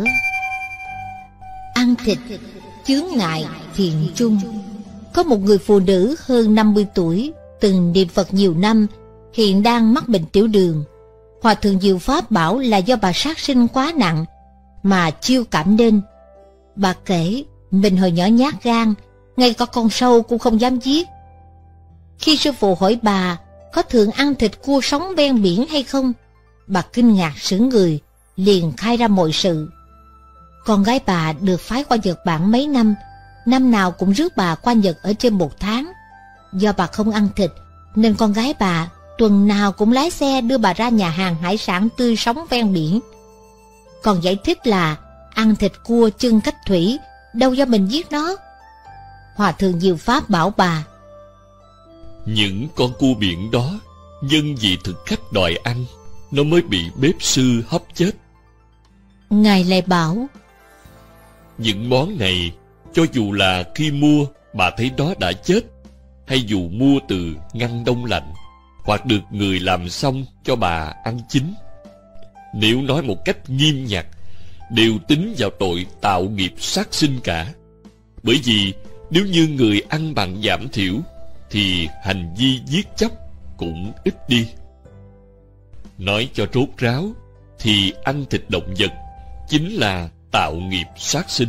Ăn thịt, chướng ngại thiện chung. Có một người phụ nữ hơn 50 tuổi, từng niệm Phật nhiều năm, hiện đang mắc bệnh tiểu đường. Hòa thượng Diệu Pháp bảo là do bà sát sinh quá nặng mà chiêu cảm nên. Bà kể mình hồi nhỏ nhát gan, ngay cả con sâu cũng không dám giết. Khi sư phụ hỏi bà có thường ăn thịt cua sống ven biển hay không, bà kinh ngạc sững người, liền khai ra mọi sự. Con gái bà được phái qua Nhật Bản mấy năm, năm nào cũng rước bà qua Nhật ở trên 1 tháng. Do bà không ăn thịt, nên con gái bà tuần nào cũng lái xe đưa bà ra nhà hàng hải sản tươi sống ven biển. Còn giải thích là ăn thịt cua chân cách thủy, đâu do mình giết nó. Hòa thượng Diệu Pháp bảo bà: những con cua biển đó, nhân vì thực khách đòi ăn, nó mới bị bếp sư hấp chết. Ngài lại bảo: những món này, cho dù là khi mua bà thấy đó đã chết, hay dù mua từ ngăn đông lạnh, hoặc được người làm xong cho bà ăn chín, nếu nói một cách nghiêm nhặt, đều tính vào tội tạo nghiệp sát sinh cả. Bởi vì nếu như người ăn bằng giảm thiểu, thì hành vi giết chóc cũng ít đi. Nói cho rốt ráo, thì ăn thịt động vật chính là tạo nghiệp sát sinh.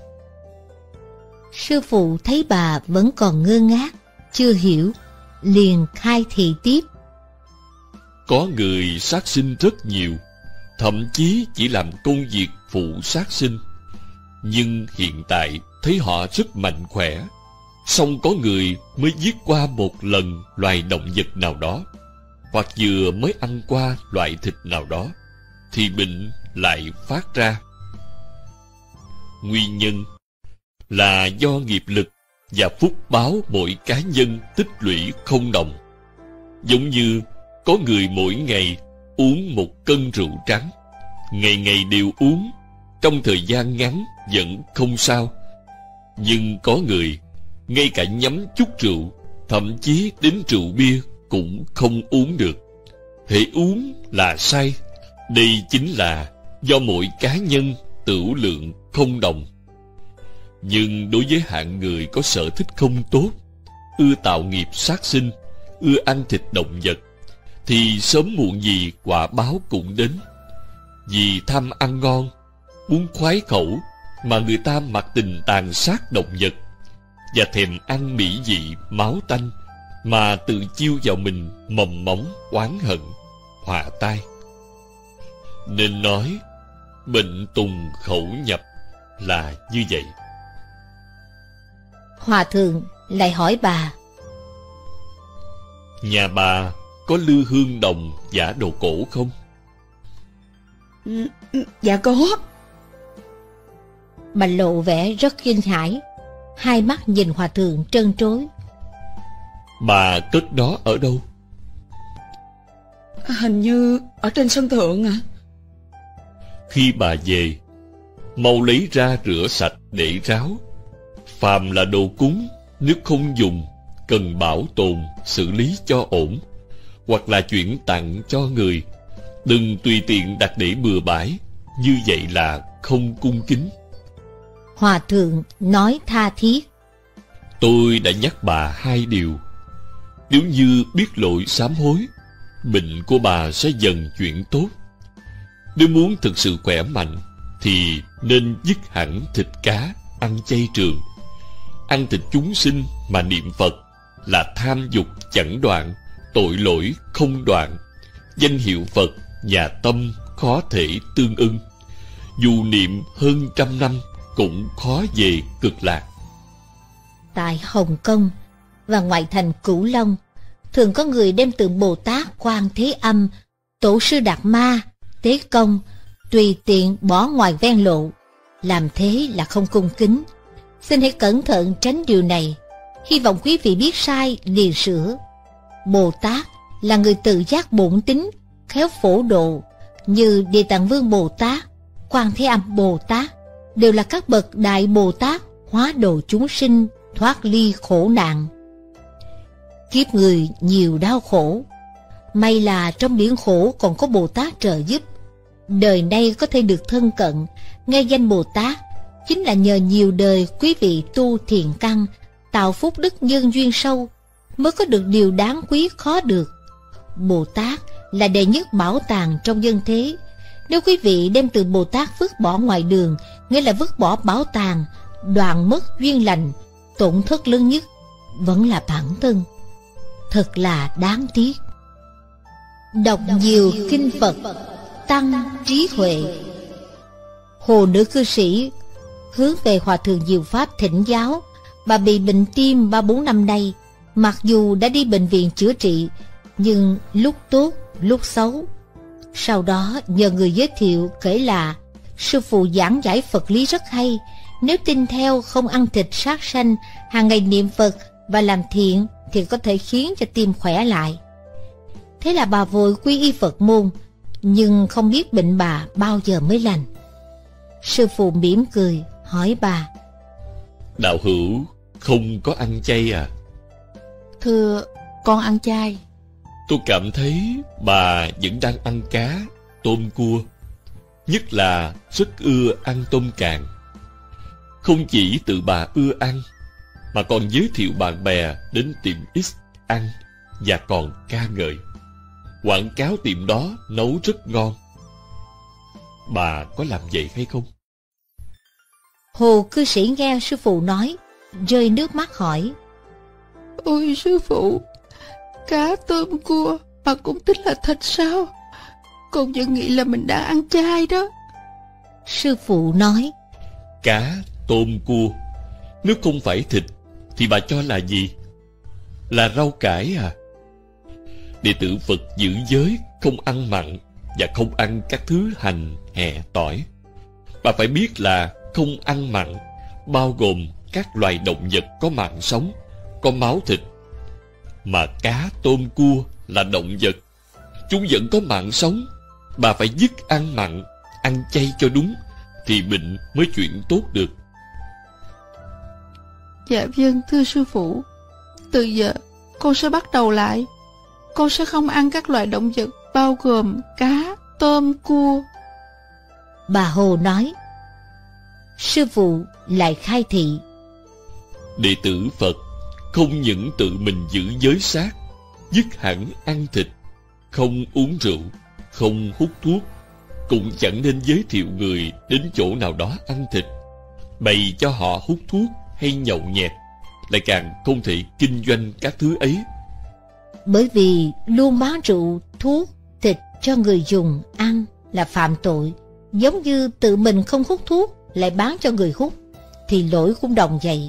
Sư phụ thấy bà vẫn còn ngơ ngác, chưa hiểu, liền khai thị tiếp: có người sát sinh rất nhiều, thậm chí chỉ làm công việc phụ sát sinh, nhưng hiện tại thấy họ rất mạnh khỏe. Song có người mới giết qua một lần loài động vật nào đó, hoặc vừa mới ăn qua loại thịt nào đó, thì bệnh lại phát ra. Nguyên nhân là do nghiệp lực và phúc báo mỗi cá nhân tích lũy không đồng. Giống như có người mỗi ngày uống 1 cân rượu trắng, ngày ngày đều uống, trong thời gian ngắn vẫn không sao. Nhưng có người ngay cả nhắm chút rượu, thậm chí đến rượu bia cũng không uống được. Hễ uống là say. Đây chính là do mỗi cá nhân tửu lượng không đồng. Nhưng đối với hạng người có sở thích không tốt, ưa tạo nghiệp sát sinh, ưa ăn thịt động vật, thì sớm muộn gì quả báo cũng đến. Vì tham ăn ngon, muốn khoái khẩu, mà người ta mặc tình tàn sát động vật, và thèm ăn mỹ vị máu tanh, mà tự chiêu vào mình mầm móng oán hận, họa tai. Nên nói bệnh tùng khẩu nhập là như vậy. Hòa thượng lại hỏi bà: nhà bà có lư hương đồng giả đồ cổ không? Dạ có. Bà lộ vẻ rất kinh hãi, hai mắt nhìn hòa thượng trân trối. Bà cất đó ở đâu? Hình như ở trên sân thượng ạ. Khi bà về, mau lấy ra rửa sạch để ráo. Phàm là đồ cúng, nếu không dùng, cần bảo tồn, xử lý cho ổn, hoặc là chuyển tặng cho người. Đừng tùy tiện đặt để bừa bãi, như vậy là không cung kính. Hòa thượng nói tha thiết: tôi đã nhắc bà 2 điều. Nếu như biết lỗi sám hối, bệnh của bà sẽ dần chuyển tốt. Nếu muốn thực sự khỏe mạnh, thì nên dứt hẳn thịt cá, ăn chay trường. Ăn thịt chúng sinh mà niệm Phật là tham dục chẳng đoạn, tội lỗi không đoạn. Danh hiệu Phật và tâm khó thể tương ưng. Dù niệm hơn 100 năm cũng khó về cực lạc. Tại Hồng Kông và ngoại thành Cửu Long, thường có người đem tượng Bồ Tát Quan Thế Âm, Tổ sư Đạt Ma, Tế Công tùy tiện bỏ ngoài ven lộ. Làm thế là không cung kính. Xin hãy cẩn thận tránh điều này. Hy vọng quý vị biết sai liền sửa. Bồ Tát là người tự giác bổn tính, khéo phổ độ, như Địa Tạng Vương Bồ Tát, Quan Thế Âm Bồ Tát đều là các bậc đại Bồ Tát hóa độ chúng sinh thoát ly khổ nạn. Kiếp người nhiều đau khổ, may là trong biển khổ còn có Bồ Tát trợ giúp. Đời nay có thể được thân cận, nghe danh Bồ Tát, chính là nhờ nhiều đời quý vị tu thiện căn, tạo phúc đức nhân duyên sâu, mới có được điều đáng quý khó được. Bồ Tát là đệ nhất bảo tàng trong nhân thế. Nếu quý vị đem từ Bồ Tát vứt bỏ ngoài đường, nghĩa là vứt bỏ bảo tàng, đoạn mất duyên lành, tổn thất lớn nhất vẫn là bản thân. Thật là đáng tiếc. Đọc nhiều kinh Phật, tăng trí huệ. Hồ nữ cư sĩ hướng về Hòa thượng Diệu Pháp thỉnh giáo. Bà bị bệnh tim 3-4 năm nay. Mặc dù đã đi bệnh viện chữa trị, nhưng lúc tốt lúc xấu. Sau đó nhờ người giới thiệu kể là sư phụ giảng giải Phật lý rất hay, nếu tin theo không ăn thịt sát sanh, hàng ngày niệm Phật và làm thiện thì có thể khiến cho tim khỏe lại. Thế là bà vội quy y Phật môn, nhưng không biết bệnh bà bao giờ mới lành. Sư phụ mỉm cười hỏi bà: Đạo hữu không có ăn chay à? Thưa, con ăn chay. Tôi cảm thấy bà vẫn đang ăn cá, tôm cua, nhất là rất ưa ăn tôm càng. Không chỉ tự bà ưa ăn, mà còn giới thiệu bạn bè đến tiệm X ăn, và còn ca ngợi, quảng cáo tiệm đó nấu rất ngon. Bà có làm vậy hay không? Hồ cư sĩ nghe sư phụ nói, rơi nước mắt hỏi: Ôi sư phụ, cá tôm cua bà cũng tính là thịt sao? Con vẫn nghĩ là mình đã ăn chay đó. Sư phụ nói: Cá, tôm, cua, nếu không phải thịt thì bà cho là gì? Là rau cải à? Đệ tử Phật giữ giới không ăn mặn và không ăn các thứ hành, hẹ, tỏi. Bà phải biết là không ăn mặn bao gồm các loài động vật có mạng sống, có máu thịt. Mà cá, tôm, cua là động vật, chúng vẫn có mạng sống. Bà phải dứt ăn mặn, ăn chay cho đúng, thì bệnh mới chuyển tốt được. Dạ vâng, thưa sư phụ. Từ giờ con sẽ bắt đầu lại. Con sẽ không ăn các loại động vật bao gồm cá, tôm, cua. Bà Hồ nói. Sư phụ lại khai thị: Đệ tử Phật không những tự mình giữ giới sát, dứt hẳn ăn thịt, không uống rượu, không hút thuốc, cũng chẳng nên giới thiệu người đến chỗ nào đó ăn thịt, bày cho họ hút thuốc hay nhậu nhẹt, lại càng không thể kinh doanh các thứ ấy. Bởi vì luôn bán rượu, thuốc, thịt cho người dùng ăn là phạm tội, giống như tự mình không hút thuốc lại bán cho người hút, thì lỗi cũng đồng vậy.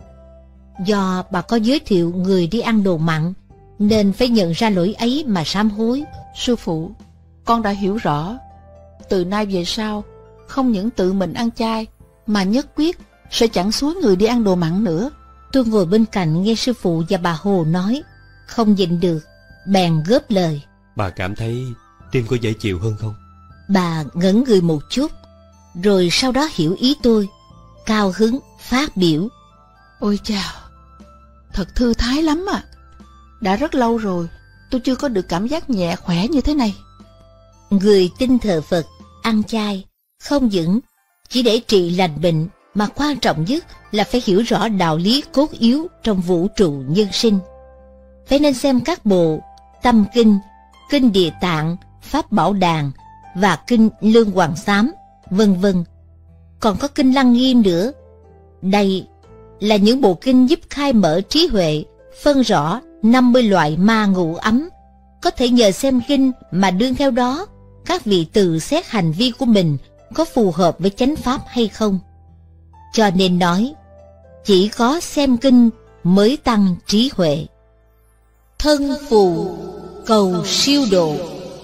Do bà có giới thiệu người đi ăn đồ mặn, nên phải nhận ra lỗi ấy mà sám hối. Sư phụ, con đã hiểu rõ. Từ nay về sau, không những tự mình ăn chay, mà nhất quyết sẽ chẳng xúi người đi ăn đồ mặn nữa. Tôi ngồi bên cạnh nghe sư phụ và bà Hồ nói, không nhịn được, bèn góp lời: Bà cảm thấy tim có dễ chịu hơn không? Bà ngẩn người một chút, rồi sau đó hiểu ý tôi, cao hứng phát biểu: Ôi chào, thật thư thái lắm à. Đã rất lâu rồi tôi chưa có được cảm giác nhẹ khỏe như thế này. Người tin thờ Phật, ăn chay, không những chỉ để trị lành bệnh, mà quan trọng nhất là phải hiểu rõ đạo lý cốt yếu trong vũ trụ nhân sinh. Phải nên xem các bộ Tâm Kinh, Kinh Địa Tạng, Pháp Bảo Đàn và Kinh Lương Hoàng Xám, vân vân. Còn có Kinh Lăng Nghiêm nữa. Đây là những bộ kinh giúp khai mở trí huệ, phân rõ 50 loại ma ngũ ấm. Có thể nhờ xem kinh mà đương theo đó, các vị tự xét hành vi của mình có phù hợp với chánh pháp hay không. Cho nên nói, chỉ có xem kinh mới tăng trí huệ. Thân phù cầu siêu độ.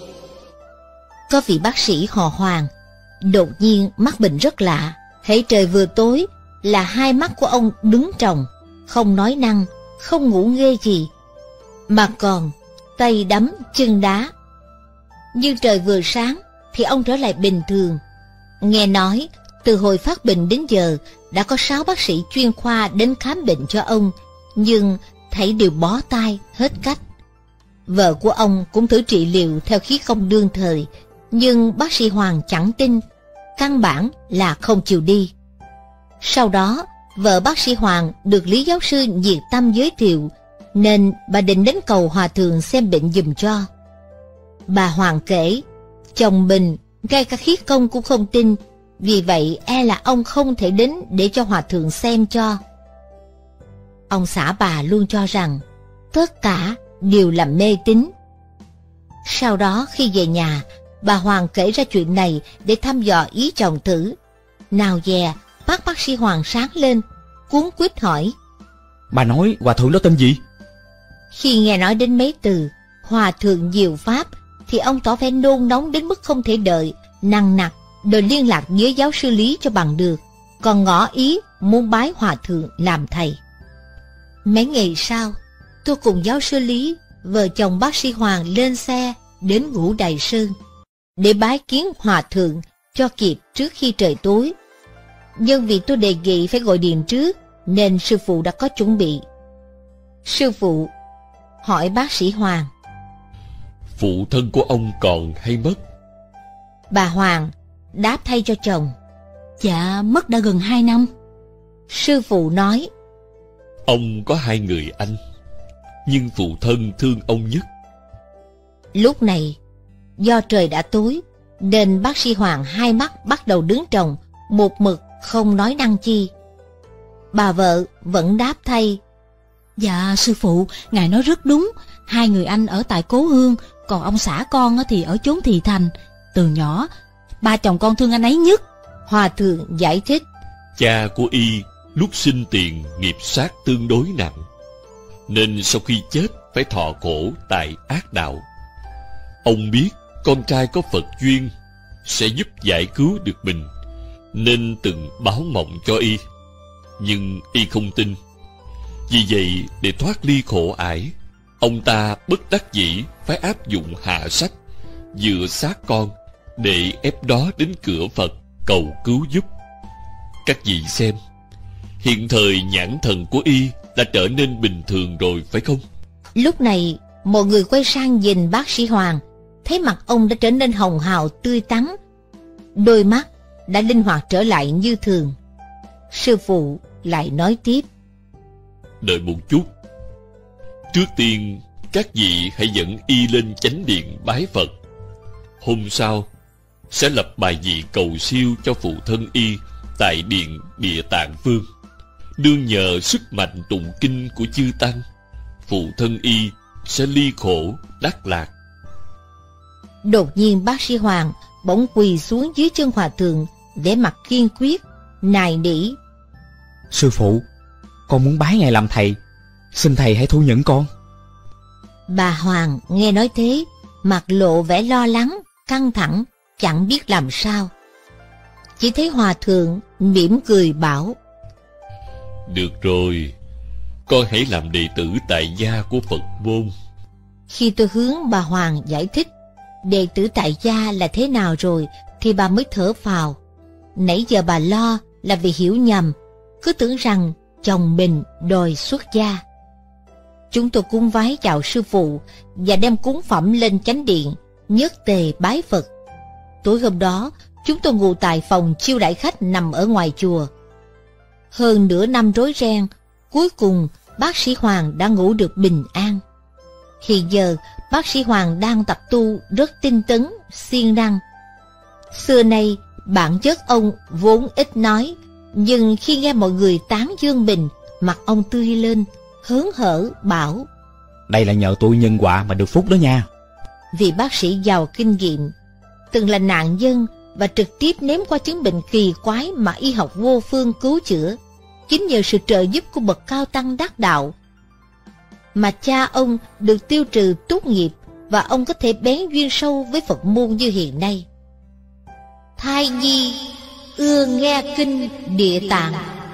Có vị bác sĩ họ Hoàng, đột nhiên mắc bệnh rất lạ. Hễ trời vừa tối là hai mắt của ông đứng tròng, không nói năng, không ngủ nghê gì, mà còn tay đấm chân đá. Nhưng trời vừa sáng thì ông trở lại bình thường. Nghe nói từ hồi phát bệnh đến giờ đã có 6 bác sĩ chuyên khoa đến khám bệnh cho ông, nhưng thảy đều bó tay hết cách. Vợ của ông cũng thử trị liệu theo khí công đương thời, nhưng bác sĩ Hoàng chẳng tin, căn bản là không chịu đi. Sau đó vợ bác sĩ Hoàng được Lý giáo sư nhiệt tâm giới thiệu, nên bà định đến cầu hòa thượng xem bệnh giùm cho. Bà Hoàng kể, chồng mình ngay cả khí công cũng không tin, vì vậy e là ông không thể đến để cho hòa thượng xem cho. Ông xã bà luôn cho rằng tất cả đều là mê tín. Sau đó khi về nhà, bà Hoàng kể ra chuyện này để thăm dò ý chồng thử. Nào dè, mắt bác sĩ Hoàng sáng lên, cuống quýt hỏi: Bà nói hòa thượng đó tên gì? Khi nghe nói đến mấy từ hòa thượng diệu pháp thì ông tỏ vẻ nôn nóng đến mức không thể đợi, nằng nặc đòi liên lạc với giáo sư Lý cho bằng được, còn ngỏ ý muốn bái hòa thượng làm thầy. Mấy ngày sau, tôi cùng giáo sư Lý, vợ chồng bác sĩ Hoàng lên xe đến Ngũ Đài Sơn để bái kiến hòa thượng cho kịp trước khi trời tối. Nhưng vì tôi đề nghị phải gọi điện trước nên sư phụ đã có chuẩn bị. Sư phụ hỏi bác sĩ Hoàng: Phụ thân của ông còn hay mất? Bà Hoàng đáp thay cho chồng: Dạ, mất đã gần 2 năm. Sư phụ nói: Ông có 2 người anh, nhưng phụ thân thương ông nhất. Lúc này, do trời đã tối, nên bác sĩ Hoàng hai mắt bắt đầu đứng trồng, một mực không nói năng chi. Bà vợ vẫn đáp thay: Dạ sư phụ, ngài nói rất đúng. 2 người anh ở tại Cố Hương, còn ông xã con thì ở chốn Thì Thành. Từ nhỏ, ba chồng con thương anh ấy nhất. Hòa thượng giải thích: Cha của y lúc sinh tiền nghiệp sát tương đối nặng, nên sau khi chết phải thọ khổ tại ác đạo. Ông biết con trai có Phật duyên sẽ giúp giải cứu được mình, nên từng báo mộng cho y, nhưng y không tin. Vì vậy, để thoát ly khổ ải, ông ta bất đắc dĩ phải áp dụng hạ sách, dựa sát con để ép đó đến cửa Phật cầu cứu giúp. Các vị xem, hiện thời nhãn thần của y đã trở nên bình thường rồi phải không? Lúc này, mọi người quay sang nhìn bác sĩ Hoàng, thấy mặt ông đã trở nên hồng hào tươi tắn, đôi mắt đã linh hoạt trở lại như thường. Sư phụ lại nói tiếp: Đợi một chút. Trước tiên, các vị hãy dẫn y lên chánh điện bái Phật. Hôm sau, sẽ lập bài vị cầu siêu cho phụ thân y tại điện Địa Tạng Vương. Nương nhờ sức mạnh tụng kinh của chư tăng, phụ thân y sẽ ly khổ đắc lạc. Đột nhiên bác sĩ Hoàng bỗng quỳ xuống dưới chân hòa thượng, vẻ mặt kiên quyết, nài nỉ: Sư phụ, con muốn bái ngài làm thầy, xin thầy hãy thu nhận con. Bà Hoàng nghe nói thế, mặt lộ vẻ lo lắng, căng thẳng, chẳng biết làm sao. Chỉ thấy hòa thượng mỉm cười bảo: Được rồi, con hãy làm đệ tử tại gia của Phật môn. Khi tôi hướng bà Hoàng giải thích đệ tử tại gia là thế nào rồi, thì bà mới thở phào. Nãy giờ bà lo là vì hiểu nhầm, cứ tưởng rằng chồng mình đòi xuất gia. Chúng tôi cúng vái chào sư phụ và đem cúng phẩm lên chánh điện, nhất tề bái Phật. Tối hôm đó, chúng tôi ngủ tại phòng chiêu đãi khách nằm ở ngoài chùa. Hơn nửa năm rối ren, cuối cùng bác sĩ Hoàng đã ngủ được bình an. Hiện giờ, bác sĩ Hoàng đang tập tu rất tinh tấn, siêng năng. Xưa nay, bản chất ông vốn ít nói, nhưng khi nghe mọi người tán dương mình, mặt ông tươi lên, hớn hở bảo: Đây là nhờ tôi nhân quả mà được phúc đó nha. Vì bác sĩ giàu kinh nghiệm, từng là nạn nhân và trực tiếp nếm qua chứng bệnh kỳ quái mà y học vô phương cứu chữa, chính nhờ sự trợ giúp của bậc cao tăng đắc đạo mà cha ông được tiêu trừ túc nghiệp và ông có thể bén duyên sâu với Phật môn như hiện nay. Thai nhi ưa nghe kinh Địa Tạng.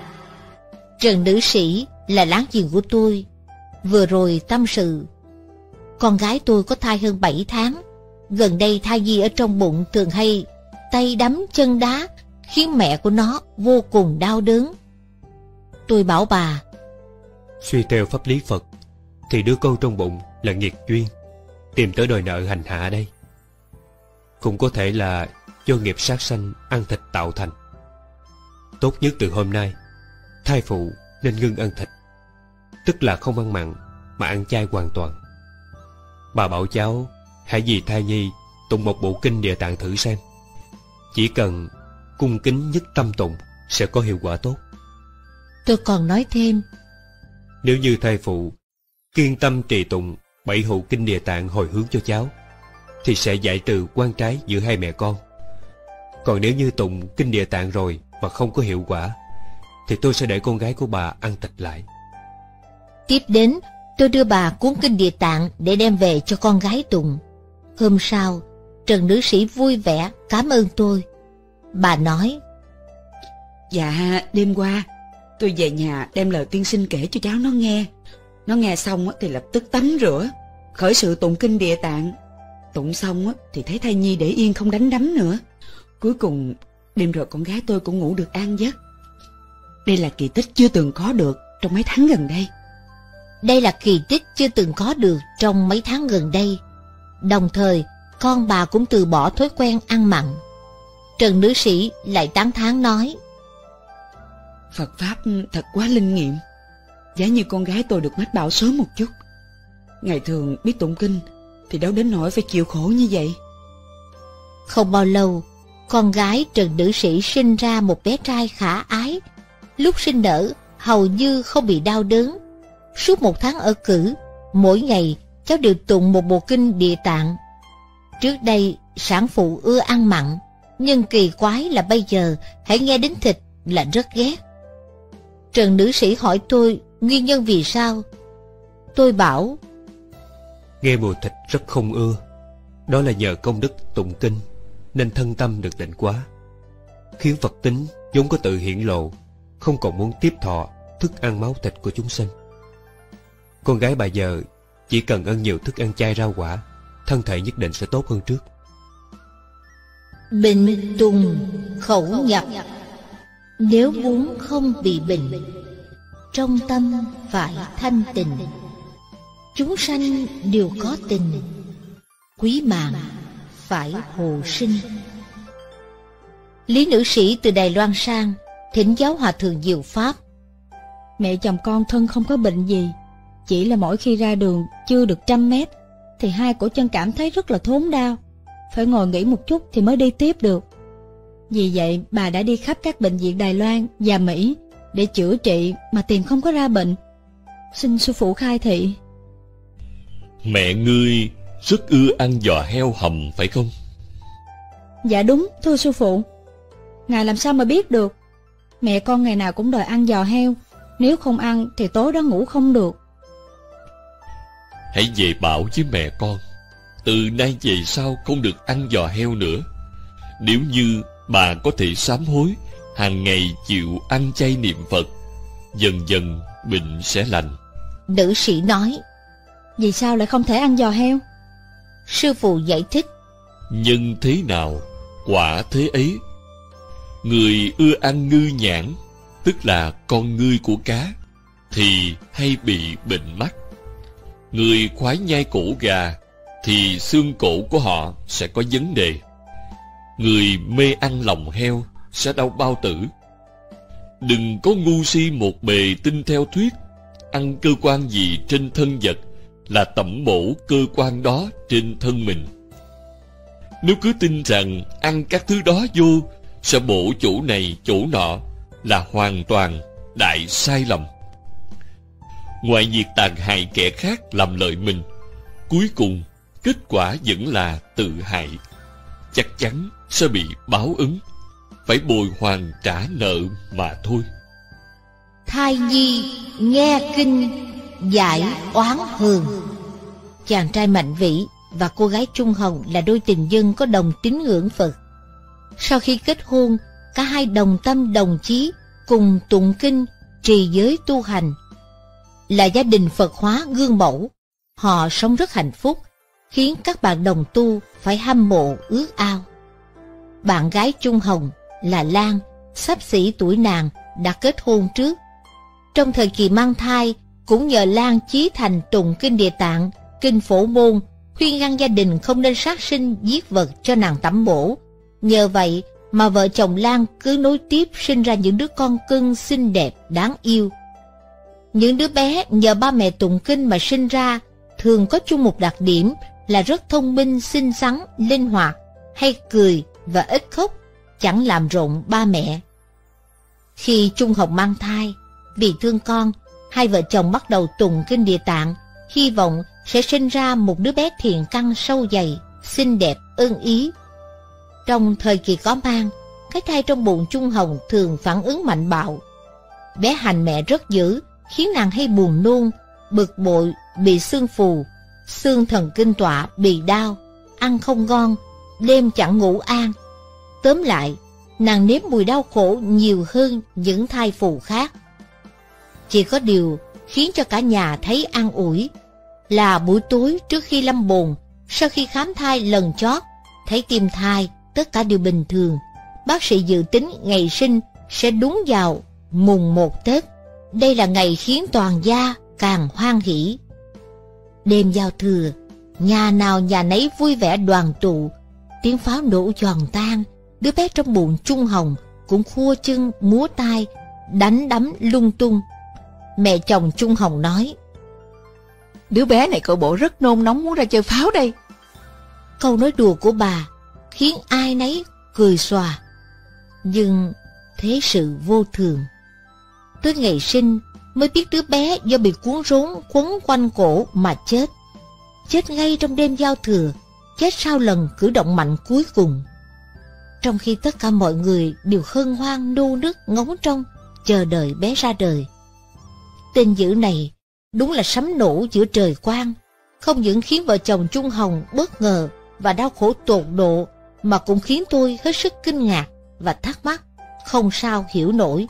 Trần nữ sĩ là láng giềng của tôi, vừa rồi tâm sự: con gái tôi có thai hơn 7 tháng. Gần đây thai nhi ở trong bụng thường hay tay đấm chân đá, khiến mẹ của nó vô cùng đau đớn. Tôi bảo bà: Suy theo pháp lý Phật thì đứa con trong bụng là nghiệt duyên, tìm tới đòi nợ hành hạ đây. Cũng có thể là do nghiệp sát sanh ăn thịt tạo thành. Tốt nhất từ hôm nay, thai phụ nên ngưng ăn thịt, tức là không ăn mặn mà ăn chay hoàn toàn. Bà bảo cháu hãy vì thai nhi tụng một bộ kinh Địa Tạng thử xem. Chỉ cần cung kính nhất tâm tụng sẽ có hiệu quả tốt. Tôi còn nói thêm, Nếu như thai phụ kiên tâm trì tụng 7 hữu kinh Địa Tạng hồi hướng cho cháu, thì sẽ giải trừ quan trái giữa hai mẹ con. Còn nếu như tụng kinh Địa Tạng rồi mà không có hiệu quả, thì tôi sẽ để con gái của bà ăn thịt lại. tiếp đến tôi đưa bà cuốn kinh Địa Tạng để đem về cho con gái tụng. Hôm sau, Trần nữ sĩ vui vẻ cảm ơn tôi. Bà nói, Dạ, đêm qua tôi về nhà đem lời tiên sinh kể cho cháu nó nghe. Nó nghe xong thì lập tức tắm rửa, khởi sự tụng kinh Địa Tạng. Tụng xong thì thấy thai nhi để yên không đánh đấm nữa. Cuối cùng đêm rồi con gái tôi cũng ngủ được an giấc. Đây là kỳ tích chưa từng có được trong mấy tháng gần đây. đây là kỳ tích chưa từng có được trong mấy tháng gần đây. Đồng thời, con bà cũng từ bỏ thói quen ăn mặn. Trần nữ sĩ lại tán thán nói, Phật Pháp thật quá linh nghiệm. Giá như con gái tôi được mách bảo sớm một chút. Ngày thường biết tụng kinh thì đâu đến nỗi phải chịu khổ như vậy. không bao lâu, con gái Trần nữ sĩ sinh ra một bé trai khả ái. Lúc sinh nở, hầu như không bị đau đớn. Suốt 1 tháng ở cữ, mỗi ngày cháu đều tụng một bộ kinh Địa Tạng. Trước đây, sản phụ ưa ăn mặn, nhưng kỳ quái là bây giờ hãy nghe đến thịt là rất ghét. Trần nữ sĩ hỏi tôi nguyên nhân vì sao. Tôi bảo, Nghe mùi thịt rất không ưa. Đó là nhờ công đức tụng kinh nên thân tâm được định quá, khiến Phật tính vốn có tự hiển lộ, không còn muốn tiếp thọ thức ăn máu thịt của chúng sinh. Con gái bà giờ chỉ cần ăn nhiều thức ăn chay rau quả, thân thể nhất định sẽ tốt hơn trước. bệnh tùng khẩu nhập. Nếu muốn không bị bệnh, trong tâm phải thanh tịnh. Chúng sanh đều có tình, quý mạng phải hồ sinh. Lý nữ sĩ từ Đài Loan sang, thỉnh giáo hòa thượng Diệu Pháp. Mẹ chồng con thân không có bệnh gì, chỉ là mỗi khi ra đường chưa được 100 mét thì hai cổ chân cảm thấy rất là thốn đau, phải ngồi nghỉ một chút thì mới đi tiếp được. Vì vậy bà đã đi khắp các bệnh viện Đài Loan và Mỹ để chữa trị mà tìm không có ra bệnh. Xin sư phụ khai thị. Mẹ ngươi rất ưa ăn giò heo hầm phải không? Dạ đúng, thưa sư phụ. Ngài làm sao mà biết được? Mẹ con ngày nào cũng đòi ăn giò heo, nếu không ăn thì tối đó ngủ không được. Hãy về bảo với mẹ con, từ nay về sau không được ăn giò heo nữa. Nếu như bà có thể sám hối, hàng ngày chịu ăn chay niệm Phật, dần dần bệnh sẽ lành. Nữ sĩ nói, Vì sao lại không thể ăn giò heo? sư phụ giải thích, Nhân thế nào, quả thế ấy. Người ưa ăn ngư nhãn, tức là con ngươi của cá, thì hay bị bệnh mắt. Người khoái nhai cổ gà, thì xương cổ của họ sẽ có vấn đề. Người mê ăn lòng heo sẽ đau bao tử. Đừng có ngu si một bề tin theo thuyết ăn cơ quan gì trên thân vật là tẩm bổ cơ quan đó trên thân mình. Nếu cứ tin rằng ăn các thứ đó vô sẽ bổ chỗ này chỗ nọ là hoàn toàn đại sai lầm. Ngoài việc tàn hại kẻ khác làm lợi mình, cuối cùng kết quả vẫn là tự hại. Chắc chắn sẽ bị báo ứng, phải bồi hoàn trả nợ mà thôi. thai nhi nghe kinh giải oán hờn. Chàng trai Mạnh Vĩ và cô gái Trung Hồng là đôi tình nhân có đồng tín ngưỡng Phật. Sau khi kết hôn, cả hai đồng tâm đồng chí cùng tụng kinh, trì giới tu hành. Là gia đình Phật hóa gương mẫu, họ sống rất hạnh phúc, khiến các bạn đồng tu phải hâm mộ ước ao. Bạn gái Trung Hồng là Lan, xấp xỉ tuổi nàng, đã kết hôn trước. Trong thời kỳ mang thai, cũng nhờ Lan chí thành tụng kinh Địa Tạng, kinh Phổ Môn, khuyên ngăn gia đình không nên sát sinh giết vật cho nàng tẩm bổ. Nhờ vậy mà vợ chồng Lan cứ nối tiếp sinh ra những đứa con cưng xinh đẹp đáng yêu. Những đứa bé nhờ ba mẹ tụng kinh mà sinh ra thường có chung một đặc điểm là rất thông minh, xinh xắn, linh hoạt, hay cười và ít khóc, chẳng làm rộn ba mẹ. Khi Trung Hồng mang thai, vì thương con, hai vợ chồng bắt đầu tụng kinh Địa Tạng, hy vọng sẽ sinh ra một đứa bé thiện căn sâu dày, xinh đẹp, ưng ý. Trong thời kỳ có mang, cái thai trong bụng Trung Hồng thường phản ứng mạnh bạo. Bé hành mẹ rất dữ, khiến nàng hay buồn nôn, bực bội, bị xương phù, xương thần kinh tọa, bị đau, ăn không ngon, đêm chẳng ngủ an. Tóm lại, nàng nếm mùi đau khổ nhiều hơn những thai phụ khác. Chỉ có điều khiến cho cả nhà thấy an ủi là buổi tối trước khi lâm bồn, sau khi khám thai lần chót, thấy tim thai tất cả đều bình thường. Bác sĩ dự tính ngày sinh sẽ đúng vào mùng 1 Tết. Đây là ngày khiến toàn gia càng hoan hỉ. Đêm giao thừa, nhà nào nhà nấy vui vẻ đoàn tụ, tiếng pháo nổ giòn tan. Đứa bé trong bụng Trung Hồng cũng khua chân múa tay, đánh đấm lung tung. Mẹ chồng Trung Hồng nói: Đứa bé này cậu bộ rất nôn nóng muốn ra chơi pháo đây. Câu nói đùa của bà khiến ai nấy cười xòa. Nhưng thế sự vô thường. Tới ngày sinh mới biết đứa bé do bị cuốn rốn quấn quanh cổ mà chết. Chết ngay trong đêm giao thừa, chết sau lần cử động mạnh cuối cùng. Trong khi tất cả mọi người đều hân hoan nô nức ngóng trông, chờ đợi bé ra đời. Tin dữ này đúng là sấm nổ giữa trời quang, không những khiến vợ chồng Trung Hồng bất ngờ và đau khổ tột độ, mà cũng khiến tôi hết sức kinh ngạc và thắc mắc, không sao hiểu nổi.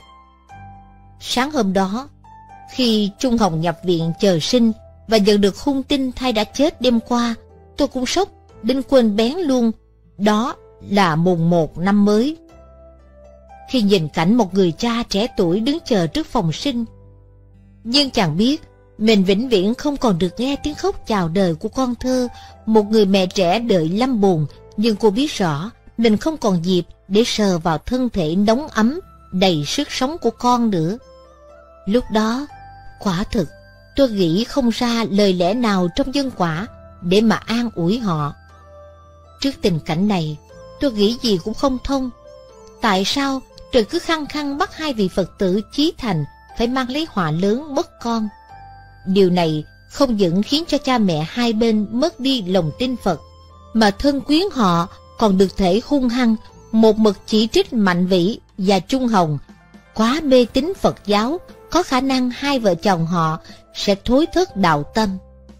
Sáng hôm đó, khi Trung Hồng nhập viện chờ sinh và nhận được hung tin thai đã chết đêm qua, tôi cũng sốc đến quên bén luôn. Đó là mùng 1 năm mới. Khi nhìn cảnh một người cha trẻ tuổi đứng chờ trước phòng sinh, nhưng chẳng biết mình vĩnh viễn không còn được nghe tiếng khóc chào đời của con thơ. Một người mẹ trẻ đợi lâm bồn, nhưng cô biết rõ mình không còn dịp để sờ vào thân thể nóng ấm đầy sức sống của con nữa. Lúc đó, quả thực tôi nghĩ không ra lời lẽ nào trong nhân quả để mà an ủi họ. Trước tình cảnh này, tôi nghĩ gì cũng không thông. Tại sao trời cứ khăng khăng bắt hai vị Phật tử chí thành phải mang lấy họa lớn mất con? Điều này không những khiến cho cha mẹ hai bên mất đi lòng tin Phật, mà thân quyến họ còn được thể hung hăng một mực chỉ trích Mạnh Vĩ và Trung Hồng quá mê tín Phật giáo, có khả năng hai vợ chồng họ sẽ thối thất đạo tâm.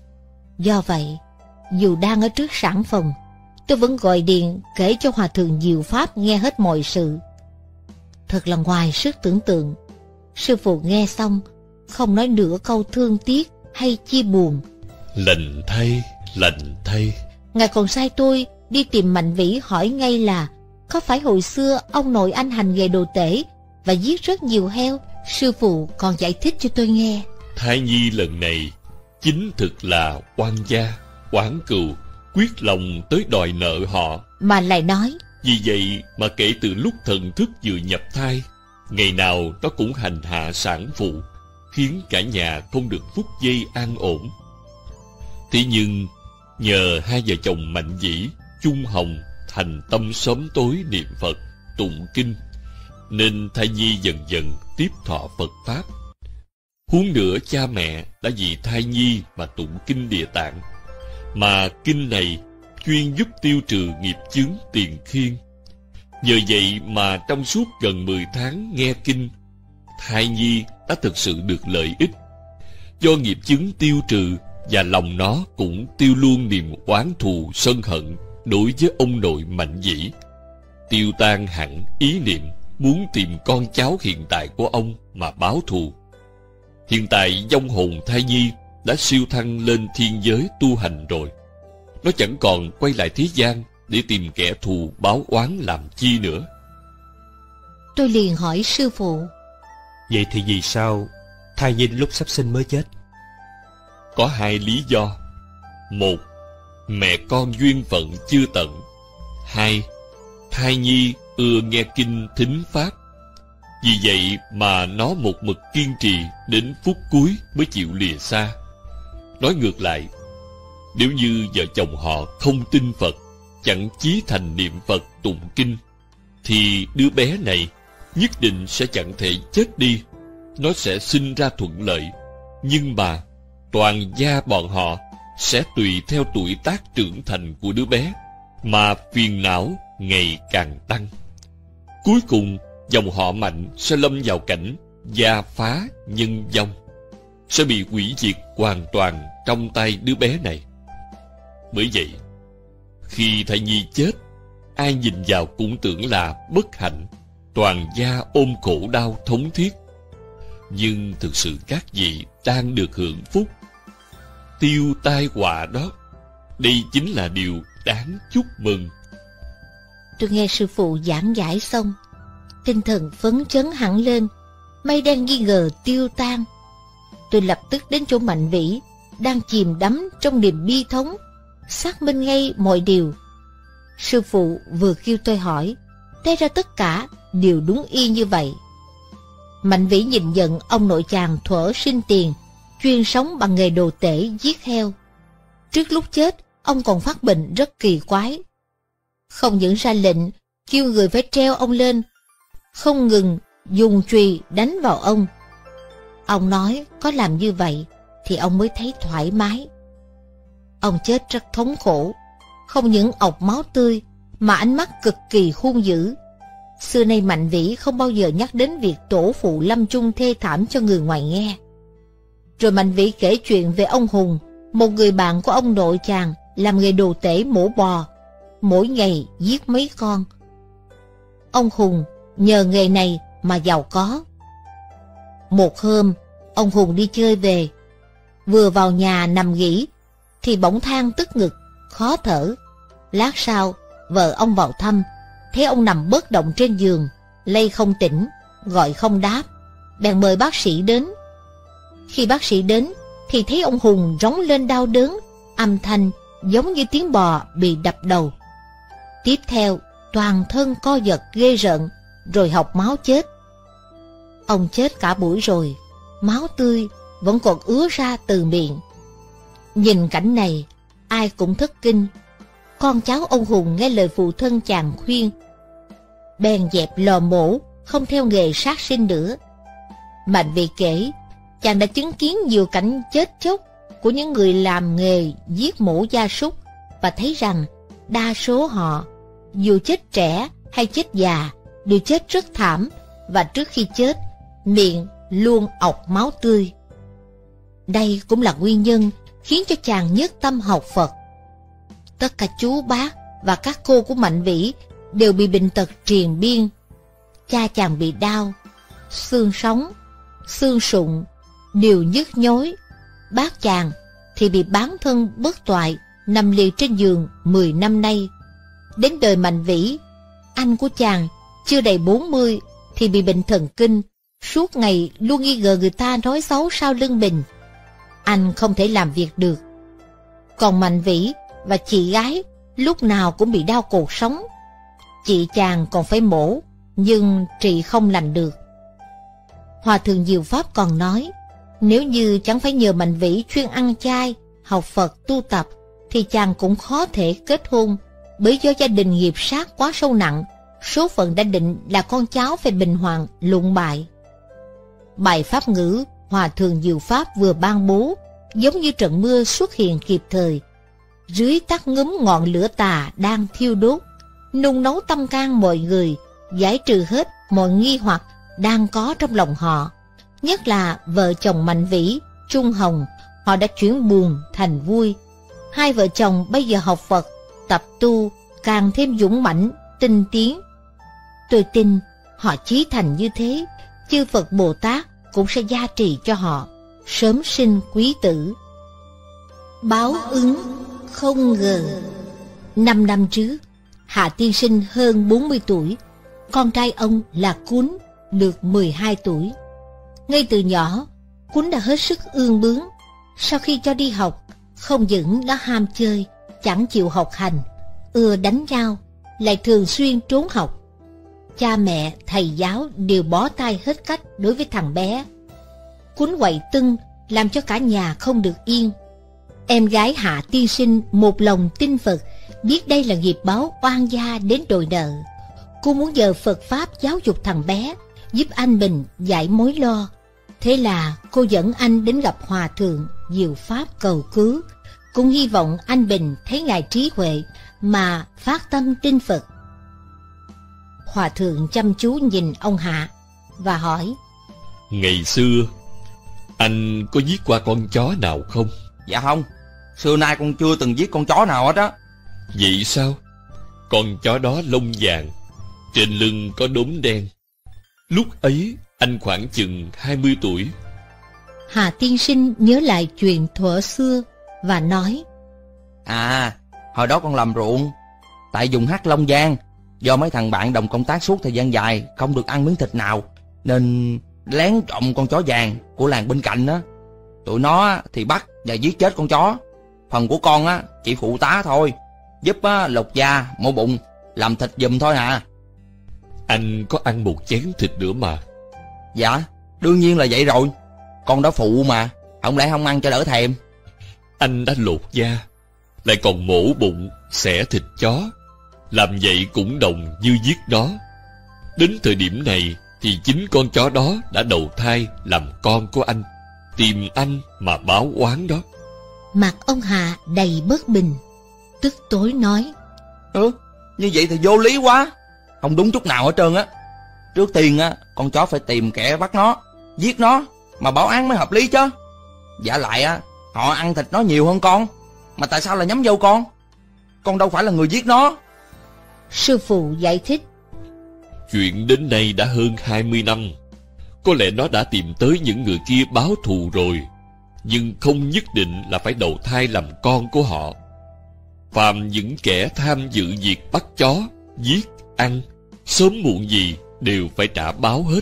Do vậy, dù đang ở trước sản phòng, tôi vẫn gọi điện kể cho Hòa thượng Diệu Pháp nghe hết mọi sự. Thật là ngoài sức tưởng tượng. Sư phụ nghe xong không nói nửa câu thương tiếc hay chia buồn. Lành thay, lành thay. Ngài còn sai tôi đi tìm Mạnh Vĩ hỏi ngay là có phải hồi xưa ông nội anh hành nghề đồ tể và giết rất nhiều heo. Sư phụ còn giải thích cho tôi nghe. Thai nhi lần này chính thực là oan gia, oán cừu, quyết lòng tới đòi nợ họ. Mà lại nói, vì vậy mà kể từ lúc thần thức vừa nhập thai, ngày nào nó cũng hành hạ sản phụ, khiến cả nhà không được phút giây an ổn. Thế nhưng nhờ hai vợ chồng Mạnh Vĩ, Trung Hồng thành tâm sớm tối niệm Phật, tụng kinh, nên thai nhi dần dần tiếp thọ Phật Pháp. Huống nữa cha mẹ đã vì thai nhi mà tụng kinh Địa Tạng, mà kinh này chuyên giúp tiêu trừ nghiệp chướng tiền khiên. Nhờ vậy mà trong suốt gần 10 tháng nghe kinh, thai nhi đã thực sự được lợi ích. Do nghiệp chướng tiêu trừ và lòng nó cũng tiêu luôn niềm oán thù sân hận đối với ông nội Mạnh Vĩ, tiêu tan hẳn ý niệm muốn tìm con cháu hiện tại của ông mà báo thù. Hiện tại vong hồn thai nhi đã siêu thăng lên thiên giới tu hành rồi. Nó chẳng còn quay lại thế gian để tìm kẻ thù báo oán làm chi nữa. Tôi liền hỏi sư phụ, vậy thì vì sao thai nhi lúc sắp sinh mới chết? Có hai lý do. Một, mẹ con duyên phận chưa tận. Hai, thai nhi ưa nghe kinh thính pháp. Vì vậy mà nó một mực kiên trì đến phút cuối mới chịu lìa xa. Nói ngược lại, Nếu như vợ chồng họ không tin Phật, chẳng chí thành niệm Phật tụng kinh, thì đứa bé này nhất định sẽ chẳng thể chết đi. Nó sẽ sinh ra thuận lợi, nhưng mà toàn gia bọn họ sẽ tùy theo tuổi tác trưởng thành của đứa bé mà phiền não ngày càng tăng. Cuối cùng, dòng họ Mạnh sẽ lâm vào cảnh gia phá nhân vong, sẽ bị hủy diệt hoàn toàn trong tay đứa bé này. Bởi vậy, khi thai nhi chết, ai nhìn vào cũng tưởng là bất hạnh, toàn gia ôm khổ đau thống thiết. Nhưng thực sự các vị đang được hưởng phúc, tiêu tai họa đó. Đây chính là điều đáng chúc mừng. Tôi nghe sư phụ giảng giải xong, tinh thần phấn chấn hẳn lên, mây đen nghi ngờ tiêu tan. Tôi lập tức đến chỗ Mạnh Vĩ, đang chìm đắm trong niềm bi thống, xác minh ngay mọi điều. Sư phụ vừa kêu tôi hỏi, té ra tất cả đều đúng y như vậy. Mạnh Vĩ nhìn nhận ông nội chàng thuở sinh tiền, chuyên sống bằng nghề đồ tể giết heo. Trước lúc chết, ông còn phát bệnh rất kỳ quái. Không những ra lệnh kêu người phải treo ông lên, không ngừng dùng chùy đánh vào ông. Ông nói có làm như vậy thì ông mới thấy thoải mái. Ông chết rất thống khổ, không những ọc máu tươi mà ánh mắt cực kỳ hung dữ. Xưa nay Mạnh Vĩ không bao giờ nhắc đến việc tổ phụ lâm chung thê thảm cho người ngoài nghe. Rồi Mạnh Vĩ kể chuyện về ông Hùng, một người bạn của ông nội chàng làm nghề đồ tể mổ bò, mỗi ngày giết mấy con. Ông Hùng nhờ nghề này mà giàu có. Một hôm, ông Hùng đi chơi về, vừa vào nhà nằm nghỉ thì bỗng than tức ngực, khó thở. Lát sau, vợ ông vào thăm, thấy ông nằm bất động trên giường, lay không tỉnh, gọi không đáp, bèn mời bác sĩ đến. Khi bác sĩ đến thì thấy ông Hùng rống lên đau đớn, âm thanh giống như tiếng bò bị đập đầu. Tiếp theo, toàn thân co giật ghê rợn, rồi học máu chết. Ông chết cả buổi rồi, máu tươi vẫn còn ứa ra từ miệng. Nhìn cảnh này, ai cũng thất kinh. Con cháu ông Hùng nghe lời phụ thân chàng khuyên, bèn dẹp lò mổ, không theo nghề sát sinh nữa. Mạnh Vĩ kể, chàng đã chứng kiến nhiều cảnh chết chóc của những người làm nghề giết mổ gia súc, và thấy rằng đa số họ, dù chết trẻ hay chết già, đều chết rất thảm, và trước khi chết, miệng luôn ọc máu tươi. Đây cũng là nguyên nhân khiến cho chàng nhất tâm học Phật. Tất cả chú bác và các cô của Mạnh Vĩ đều bị bệnh tật triền biên. Cha chàng bị đau, xương sống, xương sụn đều nhức nhối. Bác chàng thì bị bán thân bất toại, nằm liệt trên giường 10 năm nay. Đến đời Mạnh Vĩ, anh của chàng chưa đầy 40 thì bị bệnh thần kinh, suốt ngày luôn nghi ngờ người ta nói xấu sau lưng mình. Anh không thể làm việc được. Còn Mạnh Vĩ và chị gái lúc nào cũng bị đau cột sống. Chị chàng còn phải mổ, nhưng trị không lành được. Hòa thượng Diệu Pháp còn nói, nếu như chẳng phải nhờ Mạnh Vĩ chuyên ăn chay, học Phật tu tập, thì chàng cũng khó thể kết hôn, bởi do gia đình nghiệp sát quá sâu nặng, số phận đã định là con cháu phải bình hoàng lụng bại. Bài pháp ngữ Hòa thượng Diệu Pháp vừa ban bố giống như trận mưa xuất hiện kịp thời, dưới tắt ngúm ngọn lửa tà đang thiêu đốt, nung nấu tâm can mọi người, giải trừ hết mọi nghi hoặc đang có trong lòng họ. Nhất là vợ chồng Mạnh Vĩ, Trung Hồng, họ đã chuyển buồn thành vui. Hai vợ chồng bây giờ học Phật, tập tu, càng thêm dũng mãnh, tinh tiến. Tôi tin họ chí thành như thế, chư Phật Bồ Tát cũng sẽ gia trì cho họ, sớm sinh quý tử. Báo ứng không ngờ. 5 năm trước, Hạ tiên sinh hơn 40 tuổi, con trai ông là Cún được 12 tuổi. Ngay từ nhỏ, Cún đã hết sức ương bướng. Sau khi cho đi học, không những nó ham chơi, chẳng chịu học hành, ưa đánh nhau, lại thường xuyên trốn học. Cha mẹ, thầy giáo đều bó tay hết cách đối với thằng bé. Cún quậy tưng làm cho cả nhà không được yên. Em gái Hạ tiên sinh một lòng tin Phật, biết đây là nghiệp báo oan gia đến đòi nợ. Cô muốn nhờ Phật Pháp giáo dục thằng bé, giúp anh mình giải mối lo. Thế là cô dẫn anh đến gặp Hòa Thượng diệu Pháp cầu cứu, cũng hy vọng anh Bình thấy ngài trí huệ mà phát tâm tin Phật. Hòa Thượng chăm chú nhìn ông Hạ và hỏi: Ngày xưa anh có giết qua con chó nào không? Dạ không, xưa nay con chưa từng giết con chó nào hết á. Vậy sao? Con chó đó lông vàng, trên lưng có đốm đen. Lúc ấy anh khoảng chừng 20 tuổi. Hà tiên sinh nhớ lại chuyện thuở xưa và nói: Hồi đó con làm ruộng tại vùng Hắc Long Giang. Do mấy thằng bạn đồng công tác suốt thời gian dài không được ăn miếng thịt nào, nên lén trộm con chó vàng của làng bên cạnh á. Tụi nó thì bắt và giết chết con chó. Phần của con á chỉ phụ tá thôi, giúp lột da mổ bụng, làm thịt giùm thôi à. Anh có ăn một chén thịt nữa mà. Dạ, đương nhiên là vậy rồi. Con đó phụ mà, không lẽ không ăn cho đỡ thèm. Anh đã lột da, lại còn mổ bụng, xẻ thịt chó. Làm vậy cũng đồng như giết nó. Đến thời điểm này thì chính con chó đó đã đầu thai làm con của anh, tìm anh mà báo oán đó. Mặt ông Hà đầy bất bình, tức tối nói: Như vậy thì vô lý quá, không đúng chút nào hết trơn á. Trước tiên á, con chó phải tìm kẻ bắt nó, giết nó mà báo án mới hợp lý chứ. Vả lại á, họ ăn thịt nó nhiều hơn con, mà tại sao lại nhắm vô con? Con đâu phải là người giết nó. Sư phụ giải thích: Chuyện đến nay đã hơn 20 năm. Có lẽ nó đã tìm tới những người kia báo thù rồi, nhưng không nhất định là phải đầu thai làm con của họ. Phàm những kẻ tham dự việc bắt chó, giết, ăn, sớm muộn gì đều phải trả báo hết.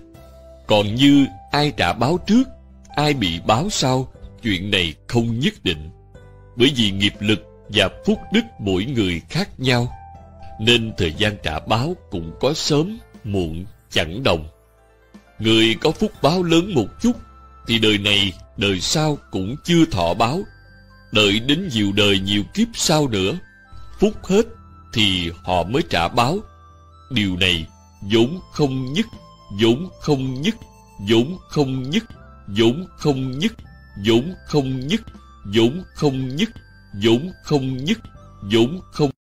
Còn như ai trả báo trước, ai bị báo sau, chuyện này không nhất định. Bởi vì nghiệp lực và phúc đức mỗi người khác nhau, nên thời gian trả báo cũng có sớm, muộn, chẳng đồng. Người có phúc báo lớn một chút, thì đời này, đời sau cũng chưa thọ báo. Đợi đến nhiều đời nhiều kiếp sau nữa, phúc hết, thì họ mới trả báo. Điều này vốn không nhất, vốn không nhất, vốn không nhất, vốn không nhất, vốn không nhất, vốn không nhất, vốn không nhất, vốn không